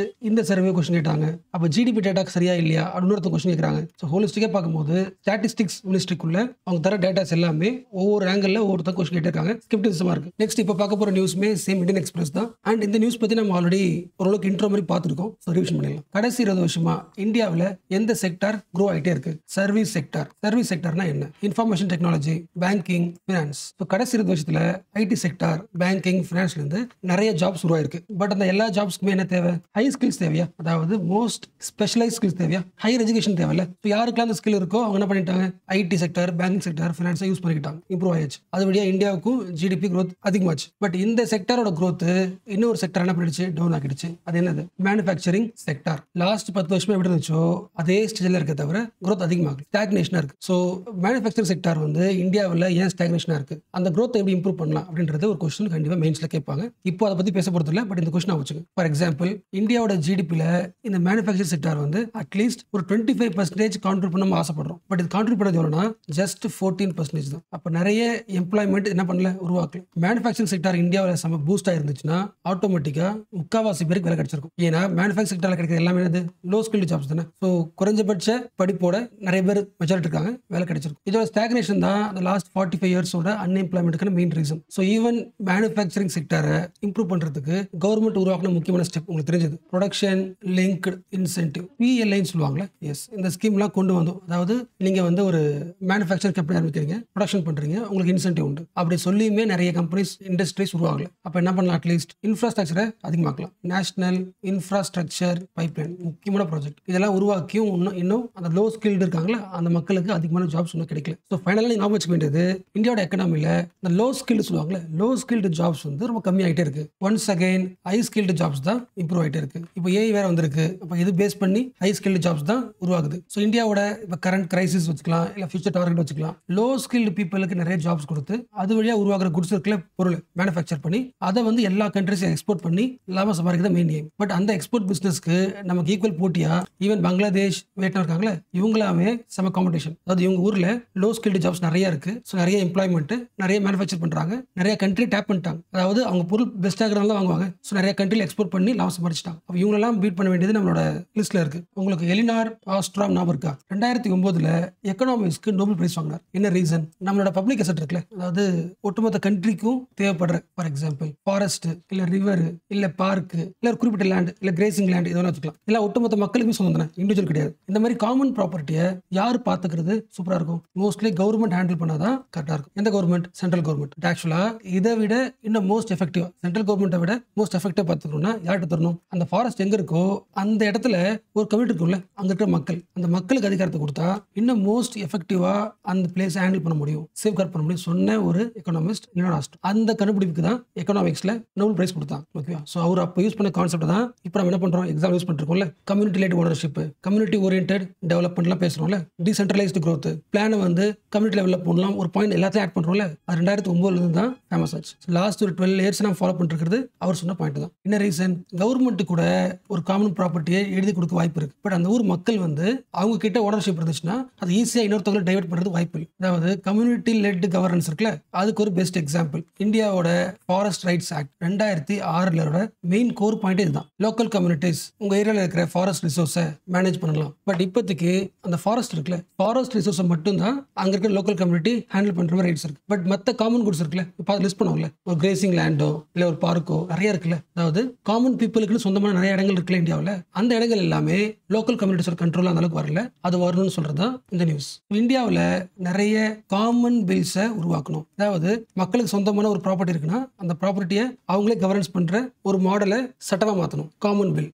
இந்த சர்வே கொஸ்டின் கேட்டாங்க. அப்போ ஜிடிபி டேட்டா சரியா இல்லையா அப்படின்னு ஒருத்தர் கொஸ்டின் கேட்குறாங்க. ஸோ ஹோலிஸ்டிக்காக பார்க்கும்போது ஸ்டாட்டிஸ்டிக்ஸ் மினிஸ்ட்ரிக்குள்ள அவங்க தர டேட்டாஸ் எல்லாமே ஒவ்வொரு ஆங்கிளில் ஒவ்வொருத்தர் கொஸ்டின் கேட்டிருக்காங்க. ஸ்கிரிப்டிசமாக இருக்கு. நெக்ஸ்ட் இப்போ பார்க்க போகிற நியூஸ்மே சேம் இந்தியன் எக்ஸ்பிரஸ் தான். அண்ட் இந்த நியூஸ் பற்றி நம்ம ஆல்ரெடி ஓரளவுக்கு இன்ட்ரோ மாதிரி பார்த்துருக்கோம். ஸோ ரிவிஷன் பண்ணிடலாம். கடைசி இருபது வருஷமா இந்தியாவில் எந்த செக்டார் க்ரோ ஆகிட்டே இருக்கு? Service sector. சர்வீஸ் செக்டார்னா என்ன? Information technology, banking, finance. So கடைசி இருபது வருஷத்துல ஐடி செக்டார், பேங்கிங், ஃபினான்ஸ்ல இருந்து நிறைய ஜாப்ஸ் உருவாயிருக்கு. பட் அந்த எல்லா ஜாப்ஸ்க்குமே என்ன தேவை? ஹை ஸ்கில்ஸ் தேவையா? அதாவது மோஸ்ட் ஸ்பெஷலைஸ் ஸ்கில்ஸ் தேவையா? ஹையர் எஜுகேஷன் தேவையில்ல. ஸோ யாருக்கெல்லாம் அந்த ஸ்கில் இருக்கோ அவங்க என்ன பண்ணிட்டாங்க? ஐடி செக்டார், பேங்கிங் செக்டார், ஃபினான்ஸை யூஸ் பண்ணிக்கிட்டாங்க. இம்ப்ரூவ் ஆயிடுச்சு. அது வழியா இந்தியாவுக்கும் ஜிடிபி growth அதிகமாச்சு. பட் இந்த செக்டாரோட growth இன்னொரு செக்டார் என்ன பண்ணிடுச்சு? டவுன் ஆகிடுச்சு. அது என்னது? Manufacturing sector. லாஸ்ட் பத்து வருஷமா எப்படி இருந்துச்சோ அதே ஸ்டேஜ்ல இருக்க தவிர growth அதிகமாகுது. ஸ்டாக்னேஷனா இருக்கு. ஸோ மேனுஃபேக்சரிங் செக்டார் வந்து இந்தியாவில் ஏன் ஸ்டாக்னேஷனா இருக்கு? அந்த growth எப்படி இம்ப்ரூவ் பண்ணலாம் அப்படின்றது ஒரு கொஸ்டின் கண்டிப்பா மெயின்ஸ்ல கேட்பாங்க. இப்போ அதை பத்தி பேச போறது இல்லை. பட் இந்த கொஸ்டின் வச்சுங்க. ஃபார் எக்ஸாம்பிள், இந்தியாவோட ஜிடிபில இந்த மேனுஃபேக்சரிங் செக்டார் வந்து அட்லீஸ்ட் ஒரு டுவெண்ட்டி ஃபைவ் பர்சன்டேஜ் கான்ட்ரிபியூட் பண்ண ஆசைப்படுறோம். பட் இது கான்ட்ரிபியூட் பண்ணது எவ்வளோனா ஜஸ்ட் ஃபோர்டீன் பர்சன்டேஜ் தான். அப்போ நிறைய எம்ப்ளாய்மெண்ட் என்ன பண்ணல, உருவாக்கல. மேனுஃபேக்சரிங் செக்டார் இந்தியாவில் செம பூஸ்ட் ஆயிருந்துச்சுன்னா ஆட்டோமேட்டிக்கா முக்காவாசி பேருக்கு வேலை கிடைச்சிருக்கும். ஏன்னா மேனுஃபேக்சரிங் செக்டார்ல கிடைக்கிற எல்லாமே என்னது? லோ ஸ்கில்டு ஜாப்ஸ் தானே. ஸோ குறைஞ்சபட்ச படிப்போட நிறைய பேர் மெஜாரிட்டி இருக்காங்க, வேலை கிடைச்சிருக்கும். இதோட ஸ்டாக்னேஷன் தான் அந்த லாஸ்ட் ஃபார்ட்டி ஃபைவ் இயர்ஸோட அன்எம்ப்ளாய்மெண்ட்டுக்கான main reason. So even manufacturing செக்டாரை இம்ப்ரூவ் பண்றதுக்கு கவர்மெண்ட் உருவாக்கின முக்கியமான ஸ்டெப் உங்களுக்கு தெரிஞ்சது ப்ரொடக்ஷன் லிங்க்டு இன்சென்டிவ், பிஎல்ஐன்னு சொல்லுவாங்களே. எஸ், இந்த ஸ்கீம்லாம் கொண்டு வந்தோம். அதாவது நீங்க வந்து ஒரு மேனுஃபேக்சரிங் கம்பெனி ஆரம்பிக்கிறீங்க, ப்ரொடக்ஷன் பண்றீங்க, உங்களுக்கு இன்சென்டிவ் உண்டு. அப்படி சொல்லியுமே நிறைய கம்பெனிஸ், இண்டஸ்ட்ரீஸ் உருவாகல. அப்ப என்ன பண்ணலாம்? அட்லீஸ்ட் இன்ஃப்ராஸ்ட்ரக்சரை அதிகமாக்கலாம். நேஷனல் இன்ஃப்ராஸ்ட்ரக்சர் பைப்லைன் முக்கியமான ப்ராஜெக்ட். இதெல்லாம் உருவாக்கியும் இன்னும் இன்னும் அந்த லோ ஸ்கில்டு இருக்காங்களா அந்த மக்களுக்கு அதிகமான ஜாப்ஸ் இன்னும் கிடைக்கல. ஸோ ஃபைனலாக நீங்க ஞாபகம் வச்சுக்க வேண்டியது, இந்தியாவோட எக்கனாமியில் இந்த லோ ஸ்கில்டு சொல்லுவாங்களே, லோ ஸ்கில்டு ஜாப்ஸ் வந்து ரொம்ப கம்மியாயிட்டே இருக்கு. Once again high skilled jobs தான் இம்ப்ரூவ் ஆகிட்டே இருக்கு. இப்போ ஏஐ வேற வந்திருக்கு. அப்போ இது பேஸ் பண்ணி ஹை ஸ்கில்டு ஜாப்ஸ் தான் உருவாகுது. ஸோ இந்தியாவோட இப்போ கரண்ட் கிரைசிஸ் வச்சுக்கலாம், இல்லை ஃபியூச்சர் டார்கெட் வச்சுக்கலாம். லோ ஸ்கில்டு பீப்புளுக்கு நிறைய ஜாப்ஸ் கொடுத்து அது வழியா உருவாக்குற குட்ஸ் இருக்குல்ல, பொருள் மேனுஃபேக்சர் பண்ணி அதை வந்து எல்லா கண்ட்ரிஸையும் எக்ஸ்போர்ட் பண்ணி லாபம் சம்பாதிக்கிறது மெயின் எய்ம். பட் அந்த எக்ஸ்போர்ட் பிசினஸ்க்கு நமக்கு ஈக்குவல் போட்டியா ஈவன் பங்களாதேஷ், வியட்நாம் இருக்காங்களே, இவங்களாமே செம காம்படிஷன். அதாவது இவங்க ஊர்ல லோ ஸ்கில்டு ஜாப்ஸ் நிறைய இருக்கு. ஸோ நிறைய எம்ப்ளாய்மெண்ட், நிறைய மேனுஃபேக்சர் பண்றாங்க, நிறைய கண்ட்ரி டேப் பண்ணிட்டாங்க. அதாவது அவங்க பொருள் பெஸ்ட் ஆகிறனால வாங்குவாங்க. ஸோ நிறைய கண்ட்ரியில் எக்ஸ்போர்ட் பண்ணி லாபம் சம்பாதிச்சிட்டாங்க. அப்போ இவங்களெல்லாம் பீட் பண்ண வேண்டியது நம்மளோட லிஸ்ட்ல இருக்கு. உங்களுக்கு எலினார் ஆஸ்ட்ராம் ஞாபகம் இருக்கா? ரெண்டாயிரத்தி ஒன்பதுல எக்கனாமிக்ஸ்க்கு நோபல் பிரைஸ் வாங்கினார். என்ன ரீசன்? நம்மளோட பப்ளிக் அசெட் இருக்குல்ல, அதாவது ஒட்டுமொத்த கண்ட்ரிக்கும் தேவைப்படுற, ஃபார் எக்ஸாம்பிள் ஃபாரஸ்ட், இல்ல ரிவர், இல்ல பார்க், இல்ல ஒரு குறிப்பிட்ட லேண்ட், இல்ல கிரேசிங் லேண்ட், இதெல்லாம் வச்சுக்கலாம். இல்ல ஒட்டுமொத்த மக்களுக்கும் சொந்தம் தானே, இண்டிவிஜுவல் கிடையாது. இந்த மாதிரி காமன் ப்ராப்பர்ட்டியை யார் பார்த்துக்கிறது சூப்பரா இருக்கும்? மோஸ்ட்லி கவர்மெண்ட் ஹேண்டில் பண்ணாதான் கரெக்டா இருக்கும். எந்த கவர்மெண்ட்? Central government. ஆக்சுவலா இதை விட இன்னும் மோஸ்ட் எஃபெக்டிவ், சென்ட்ரல் கவர்மெண்ட்டை விட மோஸ்ட் எஃபெக்டிவ் பார்த்துக்கணும்னா யார்கிட்ட தரணும்? அந்த ஃபாரஸ்ட் எங்க இருக்கோ அந்த இடத்துல ஒரு கம்யூனிட்டி இருக்கும்ல, அங்க இருக்கிற மக்கள், அந்த மக்களுக்கு அதிகாரத்தை கொடுத்தா இன்னும் மோஸ்ட் எஃபெக்டிவா அந்த பிளேஸ் ஹேண்டில் பண்ண முடியும், சேவ் கார்ட் பண்ண முடியும் சொன்ன ஒரு எக்கனாமிஸ்ட் எலினார் ஆஸ்ட்ராம். அந்த கண்டுபிடிப்புக்கு தான் எக்கனாமிக்ஸ்ல நோபல் பிரைஸ் கொடுத்தாங்க. ஓகேவா? ஸோ அவர் அப்போ யூஸ் பண்ண கான்செப்ட் தான் இப்போ நம்ம என்ன பண்றோம், எக்ஸாம் யூஸ் பண்ணிருக்கோம்ல, community led ownership, community oriented டெவலப்மெண்ட்லாம் பேசுறோம்ல, டீசென்ட்ரலைஸ்டு growth பிளானை வந்து கம்யூனிட்டி லெவலில் போடலாம், ஒரு பாயிண்ட் எல்லாத்தையும் ஆட் பண்றோம்ல, அது ரெண்டாயிரத்தி ஒன்பதுல இருந்து தான் ஃபேமஸ் ஆச்சு. லாஸ்ட் ஒரு டுவெல் இயர்ஸ் நம்ம ஃபாலோ பண்ணிருக்கிறது அவர் சொன்ன பாயிண்ட் தான். என்ன ரீசன்? கவர்மெண்ட் கூட ஒரு காமன் ப்ராப்பர்ட்டியை எழுதி கொடுக்க வாய்ப்பு இருக்கு. பட் அந்த ஊர் மக்கள் வந்து அவங்க கிட்ட ஓனர்ஷிப் இருந்துச்சுன்னா அது ஈஸியா இன்னொருத்தவங்களை டைவர்ட் பண்றது வாய்ப்பு இல்லை. அதாவது கம்யூனிட்டி லெட் கவர்னன்ஸ் இருக்குல்ல, அதுக்கு ஒரு பெஸ்ட் எக்ஸாம்பிள் இந்தியாவோட ஃபாரஸ்ட் ரைட்ஸ் ஆக்ட் ரெண்டாயிரத்தி ஆறுல மெயின் கோர் பாயிண்ட் இதுதான். லோக்கல் கம்யூனிட்டிஸ் உங்க ஏரியாவில் இருக்கிற ஃபாரஸ்ட் ரிசோர்ஸை மேனேஜ் பண்ணலாம். பட் இப்போதைக்கு அந்த ஃபாரஸ்ட் இருக்குல்ல, ஃபாரஸ்ட் ரிசோர்ஸை மட்டும் தான் அங்க இருக்கிற லோக்கல் கம்யூனிட்டி ஹேண்டில் பண்ற மாதிரி ரைட்ஸ் இருக்கு. பட் மற்ற காமன் குட்ஸ் இருக்குல்ல, இப்போ லிஸ்ட் பண்ணுவோம்ல, ஒரு கிரேசிங் லேண்டோ இல்ல ஒரு பார்க்கோ நிறைய இருக்குல்ல, அதாவது காமன் பீப்புளுக்குன்னு சொந்தமான நிறைய இடங்கள் இருக்குல்ல இந்தியாவில், அந்த இடங்கள் எல்லாமே லோக்கல் கம்யூனிட்டிஸோட கண்ட்ரோல் அந்த அளவுக்கு வரல, அது வரணும்னு சொல்றதுதான் இந்த நியூஸ். இந்தியாவில் நிறைய காமன் பில்ஸை உருவாக்கணும். அதாவது மக்களுக்கு சொந்தமான ஒரு ப்ராப்பர்ட்டி இருக்குன்னா அந்த ப்ராப்பர்ட்டியை அவங்களே கவர்னன்ஸ் பண்ற ஒரு மாடலை சட்டமா மாற்றணும், காமன் பில்.